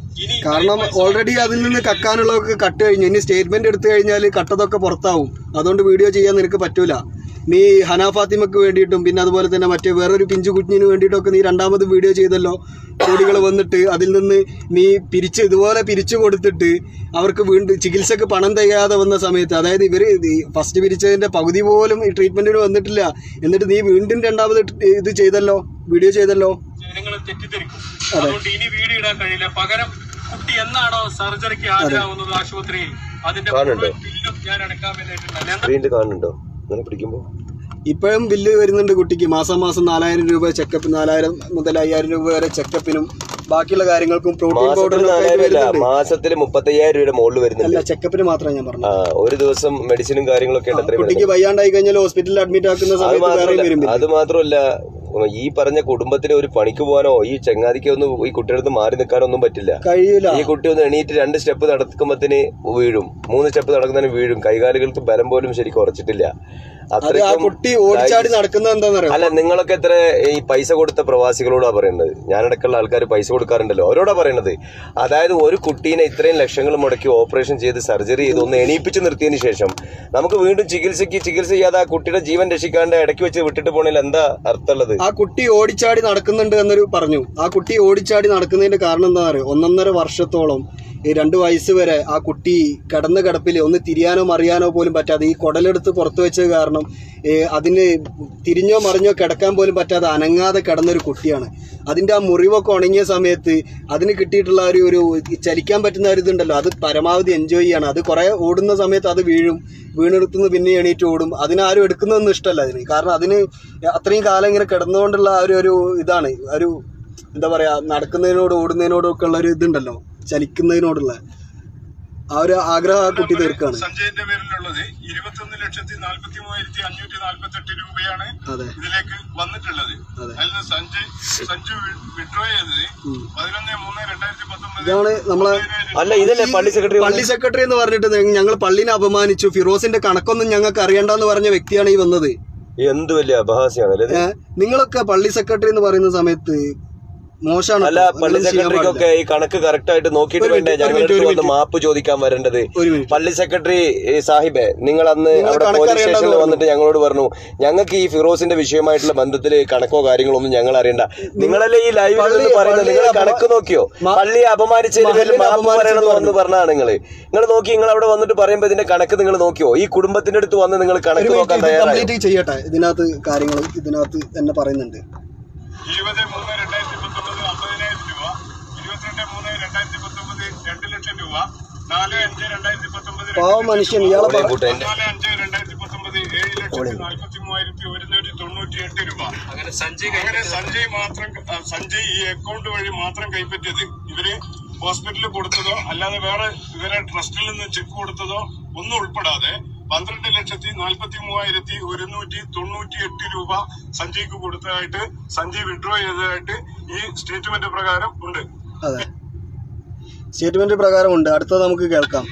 ഇനി കാരണം ഓൾറെഡി അതിൽ നിന്ന് കക്കാനുള്ളതൊക്കെ കട്ട് കഴിഞ്ഞു. ഇനി സ്റ്റേറ്റ്മെന്റ് എടുത്തു കഴിഞ്ഞാൽ കട്ടതൊക്കെ പുറത്താവും. അതുകൊണ്ട് വീഡിയോ ചെയ്യാൻ നിനക്ക് പറ്റൂല. നീ ഹനാ ഫാത്തിമക്ക് വേണ്ടിയിട്ടും പിന്നെ അതുപോലെ തന്നെ മറ്റേ വേറൊരു പിഞ്ചു കുഞ്ഞിന് വേണ്ടിയിട്ടൊക്കെ നീ രണ്ടാമത് വീഡിയോ ചെയ്തല്ലോ. കോടികൾ വന്നിട്ട് അതിൽ നിന്ന് നീ പിരിച്ച് ഇതുപോലെ പിരിച്ചു കൊടുത്തിട്ട് അവർക്ക് വീണ്ടും ചികിത്സക്ക് പണം തികയാതെ വന്ന സമയത്ത്, അതായത് ഇവർ ഫസ്റ്റ് പിരിച്ചതിന്റെ പകുതി പോലും ഈ ട്രീറ്റ്മെന്റിന് വന്നിട്ടില്ല. എന്നിട്ട് നീ വീണ്ടും രണ്ടാമത് ഇത് ചെയ്തല്ലോ, വീഡിയോ ചെയ്തല്ലോ. നിങ്ങൾ തെറ്റിദ്ധരിക്കും. അതുകൊണ്ട് ഇനി വീഡിയോ ഇടാൻ കഴിയില്ല. പകരം കുട്ടി എന്നാണോ സർജറിക്ക് ഹാജരാകുന്നത് ആശുപത്രിയിൽ അതിന്റെ ബില്ലും ഞാൻ അടക്കാൻ വേണ്ടിയിട്ടുണ്ടോ പിടിക്കുമ്പോ ഇപ്പോഴും ബില്ല് വരുന്നുണ്ട് കുട്ടിക്ക്. മാസം മാസം നാലായിരം രൂപ ചെക്കപ്പ്, നാലായിരം മുതൽ അയ്യായിരം രൂപ വരെ ചെക്കപ്പിനും ബാക്കിയുള്ള കാര്യങ്ങൾക്കും പ്രോട്ടീൻ പൗഡറിനും മാസത്തിൽ മുപ്പത്തയ്യായിരം രൂപയുടെ മുകളിൽ വരുന്നില്ല. അല്ല, ചെക്കപ്പിന് മാത്രമേ ഞാൻ പറഞ്ഞു. ഒരു ദിവസം മെഡിസിനും കാര്യങ്ങളൊക്കെ കുട്ടിക്ക് വയ്യാണ്ടായി കഴിഞ്ഞാൽ ഹോസ്പിറ്റലിൽ അഡ്മിറ്റ് ആക്കുന്ന സമയത്ത് അത് മാത്രമല്ല, ഈ പറഞ്ഞ കുടുംബത്തിന് ഒരു പണിക്ക് പോകാനോ ഈ ചങ്ങാതിക്ക് ഒന്നും ഈ കുട്ടിയുടെ മാറി നിൽക്കാനോ ഒന്നും പറ്റില്ല, കഴിയില്ല. ഈ കുട്ടി ഒന്ന് എണീറ്റ് രണ്ട് സ്റ്റെപ്പ് നടക്കുമ്പത്തിന് വീഴും, മൂന്ന് സ്റ്റെപ്പ് നടക്കുന്നതിന് വീഴും, കൈകാലുകൾക്ക് ബലം പോലും ശരിക്കും ഉറച്ചിട്ടില്ല. കുട്ടി ഓടിച്ചാടി നടക്കുന്നത് എന്താണെന്നറിയോ? അല്ല, നിങ്ങളൊക്കെ എത്ര ഈ പൈസ കൊടുത്ത പ്രവാസികളോടാ പറയുന്നത്? ഞാനടക്കമുള്ള ആൾക്കാർ പൈസ കൊടുക്കാറുണ്ടല്ലോ, അവരോടാ പറയണത്. അതായത് ഒരു കുട്ടീനെ ഇത്രയും ലക്ഷങ്ങൾ മുടക്കി ഓപ്പറേഷൻ ചെയ്ത് സർജറി ചെയ്ത് ഒന്ന് എണീപ്പിച്ച് നിർത്തിയതിനു ശേഷം നമുക്ക് വീണ്ടും ചികിത്സയ്ക്ക് ചികിത്സ ചെയ്യാതെ ആ കുട്ടിയുടെ ജീവൻ രക്ഷിക്കാണ്ട് ഇടയ്ക്ക് വെച്ച് വിട്ടിട്ട് പോണതിൽ എന്താ അർത്ഥമുള്ളത്? ആ കുട്ടി ഓടിച്ചാടി നടക്കുന്നുണ്ട് എന്നൊരു പറഞ്ഞു. ആ കുട്ടി ഓടിച്ചാടി നടക്കുന്നതിന്റെ കാരണം എന്താണെന്നറിയോ? ഒന്നൊന്നര വർഷത്തോളം ഈ രണ്ട് വയസ്സ് വരെ ആ കുട്ടി കിടന്ന കിടപ്പിൽ ഒന്ന് തിരിയാനോ മറിയാനോ പോലും പറ്റാതെ ഈ കുടലെടുത്ത് പുറത്തു വെച്ചത് കാരണം അതിന് തിരിഞ്ഞോ മറിഞ്ഞോ കിടക്കാൻ പോലും പറ്റാതെ അനങ്ങാതെ കിടന്നൊരു കുട്ടിയാണ്. അതിൻ്റെ ആ മുറിവൊക്കെ ഉണങ്ങിയ സമയത്ത് അതിന് കിട്ടിയിട്ടുള്ള ഒരു ഒരു ചലിക്കാൻ പറ്റുന്ന ഒരു ഇതുണ്ടല്ലോ, അത് പരമാവധി എൻജോയ് ചെയ്യാണ്. അത് കുറേ ഓടുന്ന സമയത്ത് അത് വീഴും, വീണെടുത്തുനിന്ന് പിന്നെ എണീറ്റ് ഓടും. അതിനാരും എടുക്കുന്നതൊന്നും ഇഷ്ടമല്ല അതിന്. കാരണം അതിന് അത്രയും കാലം ഇങ്ങനെ കിടന്നുകൊണ്ടുള്ള ഒരു ഒരു ഇതാണ്, ഒരു എന്താ പറയാ, നടക്കുന്നതിനോട് ഓടുന്നതിനോടും ഒക്കെ ഉള്ള ഒരു ഇതുണ്ടല്ലോ, ചലിക്കുന്നതിനോടുള്ള ആ ഒരു ആഗ്രഹം ആ കുട്ടി തീർക്കാണ്. സഞ്ജയന്റെ പേരിലുള്ളത് ഇരുപത്തൊന്ന് ലക്ഷത്തി നാല്പത്തി മൂവായിരത്തി അഞ്ഞൂറ്റി നാല്പത്തി എട്ട് രൂപയാണ് ഇതിലേക്ക് വന്നിട്ടുള്ളത്. അതിൽ സഞ്ജയ് സഞ്ജു വിഡ്രോ ചെയ്തത് പതിനൊന്ന് മൂന്ന് രണ്ടായിരത്തി പത്തൊമ്പത്. ഇതാണ് നമ്മളെ അല്ല ഇതല്ലേ പള്ളി സെക്രട്ടറി പള്ളി സെക്രട്ടറി എന്ന് പറഞ്ഞിട്ട് ഞങ്ങൾ പള്ളിനെ അപമാനിച്ചു, ഫിറോസിന്റെ കണക്കൊന്നും ഞങ്ങൾക്ക് അറിയണ്ടെന്ന് പറഞ്ഞ വ്യക്തിയാണ് ഈ വന്നത്. എന്ത് വലിയ അപഹാസ്യമാണ്. നിങ്ങളൊക്കെ പള്ളി സെക്രട്ടറി എന്ന് പറയുന്ന സമയത്ത് മോശമാണ്. അല്ല, പള്ളി സെക്രട്ടറിക്കൊക്കെ ഈ കണക്ക് കറക്റ്റ് ആയിട്ട് നോക്കിയിട്ട് വേണ്ടേ ഞങ്ങളുടെ വന്ന് മാപ്പ് ചോദിക്കാൻ വരേണ്ടത്? പള്ളി സെക്രട്ടറി സാഹിബേ, നിങ്ങൾ അന്ന് അവിടെ പോലീസ് സ്റ്റേഷനിൽ വന്നിട്ട് ഞങ്ങളോട് പറഞ്ഞു ഞങ്ങൾക്ക് ഈ ഫിറോസിന്റെ വിഷയമായിട്ടുള്ള ബന്ധത്തിൽ കണക്കോ കാര്യങ്ങളോ ഒന്നും ഞങ്ങൾ അറിയണ്ട. നിങ്ങളല്ലേ ഈ ലൈവിൽ പറയുന്നത്? നിങ്ങൾ കണക്ക് നോക്കിയോ? പള്ളിയെ അപമാനിച്ചതിന് പേരിൽ മാപ്പ് പറയണമെന്ന് വന്ന് പറഞ്ഞാണ് നിങ്ങൾ. നിങ്ങൾ നോക്കി, നിങ്ങൾ അവിടെ വന്നിട്ട് പറയുമ്പോ ഇതിന്റെ കണക്ക് നിങ്ങൾ നോക്കിയോ? ഈ കുടുംബത്തിന്റെ അടുത്ത് വന്ന് നിങ്ങൾ കണക്ക് നോക്കാൻ തയ്യാറായി ചെയ്യട്ടെ. ഇതിനകത്ത് കാര്യങ്ങൾ ഇതിനകത്ത് തന്നെ പറയുന്നുണ്ട്. ഇരുപത് മൂന്ന് രണ്ടായിരത്തി പത്തൊമ്പത് അമ്പതിനായിരം രൂപ, ഇരുപത്തിരണ്ട് മൂന്ന് രണ്ടായിരത്തി പത്തൊമ്പത് രണ്ട് ലക്ഷം രൂപ, നാല് അഞ്ച് രണ്ടായിരത്തി പത്തൊമ്പത് മനുഷ്യൻ ഇയാളെ നാല് അഞ്ച് രണ്ടായിരത്തി പത്തൊമ്പത് ഏഴ് ലക്ഷത്തി നാൽപ്പത്തി മൂവായിരത്തി ഒരുന്നൂറ്റി തൊണ്ണൂറ്റി എട്ട് രൂപ. അങ്ങനെ സഞ്ജയ് അങ്ങനെ സഞ്ജയ് മാത്രം സഞ്ജയ് ഈ അക്കൗണ്ട് വഴി മാത്രം കൈപ്പറ്റിയത്. ഇവര് ഹോസ്പിറ്റലിൽ കൊടുത്തതോ അല്ലാതെ വേറെ ഇവരെ ട്രസ്റ്റിൽ നിന്ന് ചെക്ക് കൊടുത്തതോ ഒന്നും ഉൾപ്പെടാതെ പന്ത്രണ്ട് ലക്ഷത്തി നാൽപ്പത്തി മൂവായിരത്തി ഒരുന്നൂറ്റി തൊണ്ണൂറ്റി എട്ട് രൂപ സഞ്ജയ്ക്ക് കൊടുത്തതായിട്ട് സഞ്ജയ് വിഡ്രോ ചെയ്തതായിട്ട് ഈ സ്റ്റേറ്റ്മെന്റ് പ്രകാരം ഉണ്ട്. അതെ, സ്റ്റേറ്റ്മെന്റ് പ്രകാരം ഉണ്ട്. അടുത്തത് നമുക്ക് കേൾക്കാം.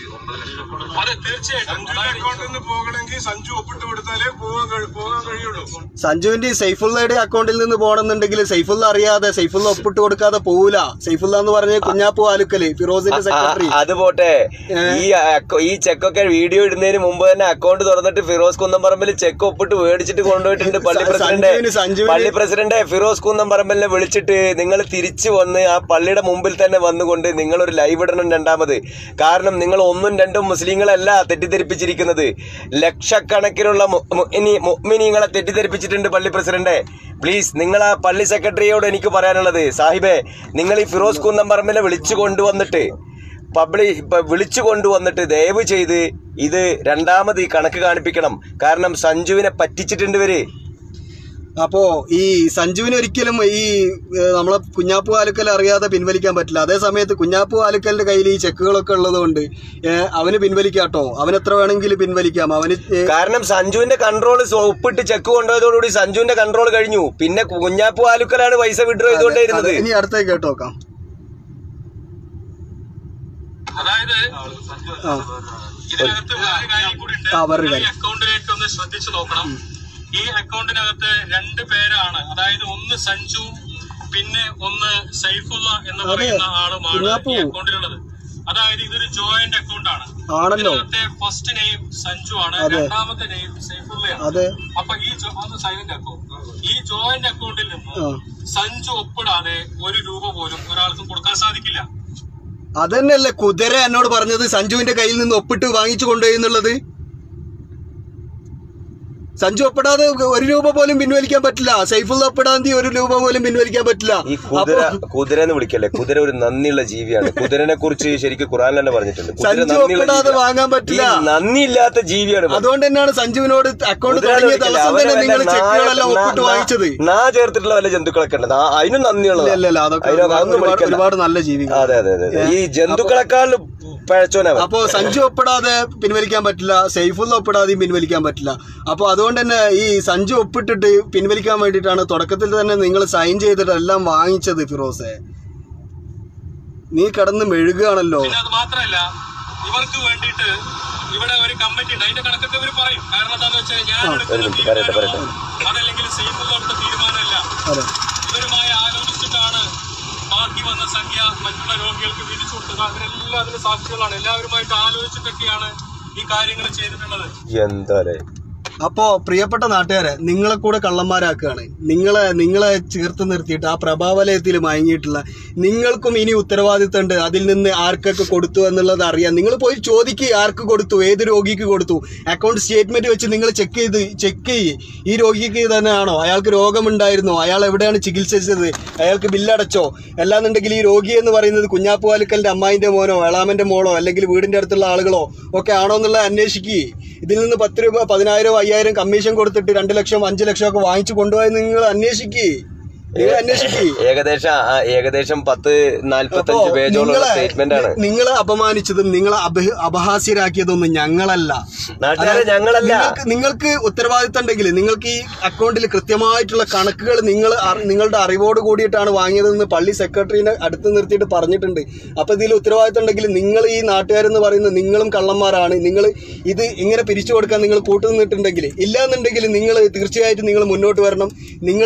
അതെ, തീർച്ചയായിട്ടും സഞ്ജുവിന്റെ അക്കൗണ്ടിൽ നിന്ന് പോകണമെങ്കിൽ സഞ്ജു ഒപ്പിട്ട് കൊടുത്താലേ പോകാൻ പോകാൻ കഴിയുള്ളൂ. സഞ്ജുവിന്റെ സൈഫുള്ളയുടെ അക്കൗണ്ടിൽ നിന്ന് പോകണമെന്നുണ്ടെങ്കിൽ സൈഫുള്ള അറിയാതെ സൈഫുള്ള ഒപ്പിട്ട് കൊടുക്കാതെ പോവില്ല. സൈഫുള്ള എന്ന് പറഞ്ഞ കുഞ്ഞാപ്പു ആലുക്കല് ഫിറോസിന്റെ സെക്രട്ടറി. അത് പോട്ടെ, ഈ ഈ ചെക്കൊക്കെ വീഡിയോ ഇടുന്നതിന് മുമ്പ് തന്നെ അക്കൗണ്ട് തുറന്നിട്ട് ഫിറോസ് കുന്നംപറമ്പിൽ ചെക്ക് ഒപ്പിട്ട് മേടിച്ചിട്ട് കൊണ്ടുപോയിട്ടുണ്ട് പള്ളി പ്രസിഡന്റ്. പള്ളി പ്രസിഡന്റ് ഫിറോസ് കുന്നംപറമ്പിലിനെ വിളിച്ചിട്ട് നിങ്ങൾ തിരിച്ചു വന്ന് ആ പള്ളിയുടെ മുമ്പിൽ തന്നെ വന്നുകൊണ്ട് നിങ്ങളൊരു ലൈവ് ഇടണം രണ്ടാമത്. കാരണം നിങ്ങൾ ഒന്നും രണ്ടും മുസ്ലിങ്ങളല്ല തെറ്റിദ്ധരിപ്പിച്ചിരിക്കുന്നത്, ലക്ഷക്കണക്കിനുള്ള മുഅ്മിനീങ്ങളെ തെറ്റിദ്ധരിപ്പിച്ചിട്ടുണ്ട് പള്ളി പ്രസിഡന്റ്. പ്ലീസ്, നിങ്ങൾ ആ പള്ളി സെക്രട്ടറിയോട് എനിക്ക് പറയാനുള്ളത്, സാഹിബേ, നിങ്ങൾ ഈ ഫിറോസ് കുന്നംപറമ്പിനെ വിളിച്ചു കൊണ്ടുവന്നിട്ട് പബ്ലി വിളിച്ചു കൊണ്ടുവന്നിട്ട് ദയവ് ചെയ്ത് ഇത് രണ്ടാമത് ഈ കണക്ക് കാണിപ്പിക്കണം. കാരണം സഞ്ജുവിനെ പറ്റിച്ചിട്ടുണ്ട് ഇവര്. അപ്പോ ഈ സഞ്ജുവിന് ഒരിക്കലും ഈ നമ്മളെ കുഞ്ഞാപ്പു ആലുക്കൽ അറിയാതെ പിൻവലിക്കാൻ പറ്റില്ല. അതേ സമയത്ത് കുഞ്ഞാപ്പു ആലുക്കലിന്റെ കയ്യിൽ ഈ ചെക്കുകളൊക്കെ ഉള്ളത് കൊണ്ട് അവന് പിൻവലിക്കാട്ടോ, അവൻ എത്ര വേണമെങ്കിലും പിൻവലിക്കാം. അവന് കാരണം സഞ്ജുവിന്റെ കൺട്രോൾ ഒപ്പിട്ട് ചെക്ക് കൊണ്ടുപോയതോടുകൂടി സഞ്ജുവിന്റെ കൺട്രോൾ കഴിഞ്ഞു. പിന്നെ കുഞ്ഞാപ്പു ആലുക്കലാണ് പൈസ വിഡ്രോ ചെയ്തുകൊണ്ടേയിരുന്നത്. ഇനി അടുത്തേക്ക് കേട്ടോ നോക്കാം. അതായത് ഇതിനകത്ത് വേറെ കാര്യം കൂടി ഉണ്ട്. അക്കൗണ്ടിലേക്ക് ഒന്ന് ശ്രദ്ധിച്ചു നോക്കണം. ഈ അക്കൗണ്ടിനകത്ത് രണ്ട് പേരാണ്, അതായത് ഒന്ന് സഞ്ജു പിന്നെ ഒന്ന് സൈഫുള്ള എന്ന് പറയുന്ന ആളുമാണ് ഈ അക്കൗണ്ടിലുള്ളത്. അതായത് ഇതൊരു ജോയിന്റ് അക്കൗണ്ട് ആണ്. ഇതിനകത്തെ ഫസ്റ്റ് നെയിം സഞ്ജു ആണ്, രണ്ടാമത്തെ നെയിം സൈഫുള്ളയാണ്. അപ്പൊ ഈ ഒന്ന് സൈലന്റ് അക്കൗണ്ട്, ഈ ജോയിന്റ് അക്കൗണ്ടിൽ നിന്ന് സഞ്ജു ഒപ്പിടാതെ ഒരു രൂപ പോലും ഒരാൾക്കും കൊടുക്കാൻ സാധിക്കില്ല. അതന്നെയല്ലേ കുതിര എന്നോട് പറഞ്ഞത് സഞ്ജുവിന്റെ കയ്യിൽ നിന്ന് ഒപ്പിട്ട് വാങ്ങിച്ചു കൊണ്ടുപോയി എന്നുള്ളത്. സഞ്ജു ഒപ്പിടാതെ ഒരു രൂപ പോലും പിൻവലിക്കാൻ പറ്റില്ല. സൈഫുള്ള ഒപ്പിടാതെ ഒരു രൂപ പോലും പിൻവലിക്കാൻ പറ്റില്ല. ഈ കുതിര കുതിര എന്ന് വിളിക്കല്ലേ, കുതിര ഒരു നന്ദിയുള്ള ജീവിയാണ്. കുതിരനെ കുറിച്ച് ശരിക്കും ഖുർആൻ തന്നെ പറഞ്ഞിട്ടുണ്ട്, സഞ്ജു ഒപ്പിടാതെ വാങ്ങാൻ പറ്റില്ല, നന്ദിയില്ലാത്ത ജീവിയാണ്. അതുകൊണ്ട് തന്നെയാണ് സഞ്ജുവിനോട് അക്കൗണ്ട് തുടങ്ങിയ ദിവസം തന്നെ നിങ്ങൾ ചെക്കുകളെല്ലാം ഒപ്പിട്ട് വാങ്ങിച്ചത്. നാ ചേർത്തിട്ടുള്ള വല്ല ജന്തുക്കളൊക്കെ ഉണ്ട്, അതിനും നന്ദിയുള്ളത്. ഒരുപാട് നല്ല ജീവികൾ. അതെ അതെ അതെ, ഈ ജന്തുക്കളെക്കാൾ പഴച്ചോനാ. അപ്പോ സഞ്ജു ഒപ്പിടാതെ പിൻവലിക്കാൻ പറ്റില്ല, സൈഫുള്ള ഒപ്പിടാതെയും പിൻവലിക്കാൻ പറ്റില്ല. അപ്പൊ അതുകൊണ്ട് തന്നെ ഈ സഞ്ജു ഒപ്പിട്ടിട്ട് പിൻവലിക്കാൻ വേണ്ടിയിട്ടാണ് തുടക്കത്തിൽ തന്നെ നിങ്ങൾ സൈൻ ചെയ്തിട്ട് എല്ലാം വാങ്ങിച്ചത്. ഫിറോസെ, നീ കടന്ന് മെഴുകുകയാണല്ലോ. അത് മാത്രമല്ല, ഇവർക്ക് വേണ്ടിയിട്ട് ഇവിടെ ഒരു കമ്മിറ്റി ഉണ്ട്, അതിന്റെ കണക്കൊക്കെ ഇവർ പറയും. കാരണം എന്താണെന്ന് വെച്ചാൽ ഞാൻ അതല്ലെങ്കിൽ സൈഫുള്ള എടുത്ത തീരുമാനമല്ല, ഇവരുമായി ആലോചിച്ചിട്ടാണ് ബാക്കി വന്ന സംഖ്യ മറ്റുള്ള രോഗികൾക്ക് വീതിച്ചു കൊടുത്തത്. അവരെല്ലാം അതിന് സാക്ഷികളാണ്. എല്ലാവരുമായിട്ട് ആലോചിച്ചിട്ടൊക്കെയാണ് ഈ കാര്യങ്ങൾ ചെയ്തിട്ടുള്ളത്. എന്താ അപ്പോ പ്രിയപ്പെട്ട നാട്ടുകാരെ, നിങ്ങളെ കൂടെ കള്ളന്മാരാക്കുകയാണ്. നിങ്ങളെ നിങ്ങളെ ചേർത്ത് നിർത്തിയിട്ട് ആ പ്രഭാവലയത്തിൽ മയങ്ങിയിട്ടുള്ള നിങ്ങൾക്കും ഇനി ഉത്തരവാദിത്തം ഉണ്ട്. അതിൽ നിന്ന് ആർക്കൊക്കെ കൊടുത്തു എന്നുള്ളത് അറിയാം. നിങ്ങൾ പോയി ചോദിക്കുക, ആർക്ക് കൊടുത്തു, ഏത് രോഗിക്ക് കൊടുത്തു. അക്കൗണ്ട് സ്റ്റേറ്റ്മെന്റ് വെച്ച് നിങ്ങൾ ചെക്ക് ചെയ്ത് ചെക്ക് ചെയ്യ്. ഈ രോഗിക്ക് തന്നെയാണോ, അയാൾക്ക് രോഗമുണ്ടായിരുന്നോ, അയാൾ എവിടെയാണ് ചികിത്സിച്ചത്, അയാൾക്ക് ബില്ലടച്ചോ. അല്ലാന്നുണ്ടെങ്കിൽ ഈ രോഗി എന്ന് പറയുന്നത് കുഞ്ഞാപ്പുവാലിക്കലിന്റെ അമ്മായിന്റെ മോനോ എളാമന്റെ മോളോ അല്ലെങ്കിൽ വീടിന്റെ അടുത്തുള്ള ആളുകളോ ഒക്കെ ആണോ എന്നുള്ളത് അന്വേഷിക്കുക. ഇതിൽ നിന്ന് പത്ത് രൂപ പതിനായിരം അയ്യായിരം കമ്മീഷൻ കൊടുത്തിട്ട് രണ്ട് ലക്ഷം അഞ്ചു ലക്ഷം ഒക്കെ വാങ്ങിച്ചു കൊണ്ടുപോയി നിങ്ങൾ അന്വേഷിക്കേ ഏകദേശം ഏകദേശം പത്ത് നാല്പത്തഞ്ച് പേജോളം സ്റ്റേറ്റ്മെന്റ് ആണ്. നിങ്ങളെ അപമാനിച്ചതും നിങ്ങളെ അപഹാസ്യരാക്കിയതൊന്നും ഞങ്ങളല്ല, ഞങ്ങളല്ല. നിങ്ങൾക്ക് ഉത്തരവാദിത്തം ഉണ്ടെങ്കിൽ നിങ്ങൾക്ക് ഈ അക്കൗണ്ടിൽ കൃത്യമായിട്ടുള്ള കണക്കുകൾ നിങ്ങൾ നിങ്ങളുടെ അറിവോട് കൂടിയിട്ടാണ് വാങ്ങിയതെന്ന് പള്ളി സെക്രട്ടറിനെ അടുത്ത് നിർത്തിയിട്ട് പറഞ്ഞിട്ടുണ്ട്. അപ്പൊ ഇതിൽ ഉത്തരവാദിത്തം ഉണ്ടെങ്കിൽ നിങ്ങൾ ഈ നാട്ടുകാരെന്ന് പറയുന്നത് നിങ്ങളും കള്ളന്മാരാണ്. നിങ്ങൾ ഇത് ഇങ്ങനെ പിരിച്ചു കൊടുക്കാൻ നിങ്ങൾ കൂട്ടുനിന്നിട്ടുണ്ടെങ്കിൽ, ഇല്ലാന്നുണ്ടെങ്കിൽ നിങ്ങൾ തീർച്ചയായിട്ടും നിങ്ങൾ മുന്നോട്ട് വരണം. നിങ്ങൾ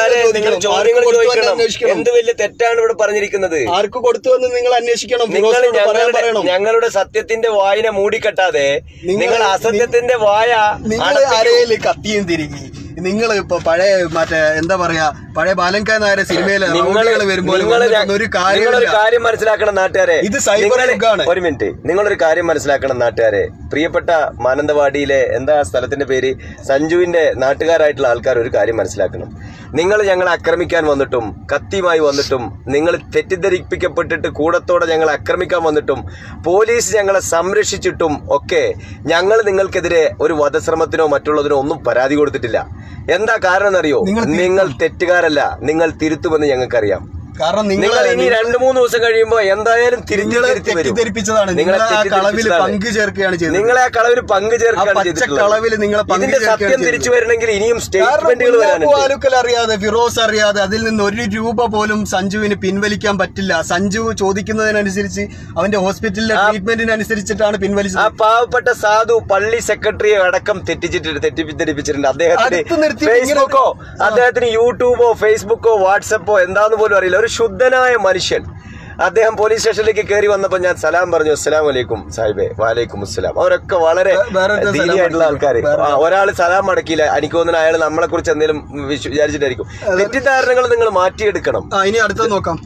എന്ത് വലിയ തെറ്റാണ് ഇവിടെ പറഞ്ഞിരിക്കുന്നത്, ആർക്ക് കൊടുത്തു എന്ന് നിങ്ങൾ അന്വേഷിക്കണം. ഞങ്ങളുടെ സത്യത്തിന്റെ വായന മൂടിക്കെട്ടാതെ നിങ്ങൾ അസത്യത്തിന്റെ വായ, നിങ്ങൾ അരയില് കത്തിയും തിരികെ. നിങ്ങൾ ഇപ്പൊ പഴയ മറ്റേ എന്താ പറയാ പഴയ ബാലൻകായ നായരെ സിനിമയിലെ വരുമ്പോൾ ഒരു കാര്യം മനസ്സിലാക്കണം നാട്ടുകാരെ, ഇത് സൈബർ യുഗമാണ്. ഒരു മിനിറ്റ്, നിങ്ങളൊരു കാര്യം മനസ്സിലാക്കണം നാട്ടുകാരെ. പ്രിയപ്പെട്ട മാനന്തവാടിയിലെ എന്താ സ്ഥലത്തിന്റെ പേര്, സഞ്ജുവിന്റെ നാട്ടുകാരായിട്ടുള്ള ആൾക്കാർ ഒരു കാര്യം മനസ്സിലാക്കണം. നിങ്ങൾ ഞങ്ങളെ ആക്രമിക്കാൻ വന്നിട്ടും കത്തിയുമായി വന്നിട്ടും നിങ്ങൾ തെറ്റിദ്ധരിപ്പിക്കപ്പെട്ടിട്ട് കൂടത്തോടെ ഞങ്ങളെ ആക്രമിക്കാൻ വന്നിട്ടും പോലീസ് ഞങ്ങളെ സംരക്ഷിച്ചിട്ടും ഒക്കെ ഞങ്ങൾ നിങ്ങൾക്കെതിരെ ഒരു വധശ്രമത്തിനോ മറ്റുള്ളതിനോ ഒന്നും പരാതി കൊടുത്തിട്ടില്ല. എന്താ കാരണം എന്നറിയോ? നിങ്ങൾ തെറ്റുകാരല്ല, നിങ്ങൾ തിരുത്തുമെന്ന് ഞങ്ങൾക്കറിയാം. കാരണം നിങ്ങൾ ഇനി രണ്ടു മൂന്ന് ദിവസം കഴിയുമ്പോ എന്തായാലും തിരിച്ചു തെറ്റിദ്ധരിപ്പിച്ചതാണ്, നിങ്ങളെ ആ കളവിൽ പങ്കു ചേർക്കുകയാണ് ചെയ്തത്. നിങ്ങളെ ആ കളവിൽ പങ്കു ചേർക്കുകയാണ് ചെയ്തിട്ടുള്ളത്. ഇതിന്റെ സത്യം തിരിച്ചു വരണമെങ്കിൽ ഇനിയും സ്റ്റേറ്റ്മെന്റുകൾ വരാനുണ്ട്. അറിയാതെ ഫിറോസ് അറിയാതെ അതിൽ നിന്ന് ഒരു രൂപ പോലും സഞ്ജുവിന് പിൻവലിക്കാൻ പറ്റില്ല. സഞ്ജു ചോദിക്കുന്നതിനനുസരിച്ച് അവന്റെ ഹോസ്പിറ്റലിലെ ട്രീറ്റ്മെന്റിനനുസരിച്ചിട്ടാണ് പിൻവലിച്ചത്. ആ പാവപ്പെട്ട സാധു പള്ളി സെക്രട്ടറിയെ അടക്കം തെറ്റിച്ചിട്ട് തെറ്റിദ്ധരിപ്പിച്ചിട്ടുണ്ട്. അദ്ദേഹത്തിന് ഫേസ്ബുക്കോ അദ്ദേഹത്തിന് യൂട്യൂബോ ഫേസ്ബുക്കോ വാട്സപ്പോ എന്താന്ന് പോലും അറിയില്ല. ഒരു ശുദ്ധനായ മനുഷ്യൻ. അദ്ദേഹം പോലീസ് സ്റ്റേഷനിലേക്ക് കയറി വന്നപ്പോൾ ഞാൻ സലാം പറഞ്ഞു, അസ്സലാം വലൈക്കും സാഹിബേ. വാലൈക്കും അസ്സലാം. അവരൊക്കെ വളരെ ദീനിയായിട്ടുള്ള ആൾക്കാർ. ഒരാൾ സലാം മടക്കിയില്ല. എനിക്ക് തോന്നുന്നു അയാൾ നമ്മളെ കുറിച്ച് എന്തെങ്കിലും വിചാരിച്ചിട്ടായിരിക്കും. തെറ്റിദ്ധാരണകൾ നിങ്ങൾ മാറ്റിയെടുക്കണം. ഇനി അടുത്ത നോക്കാം.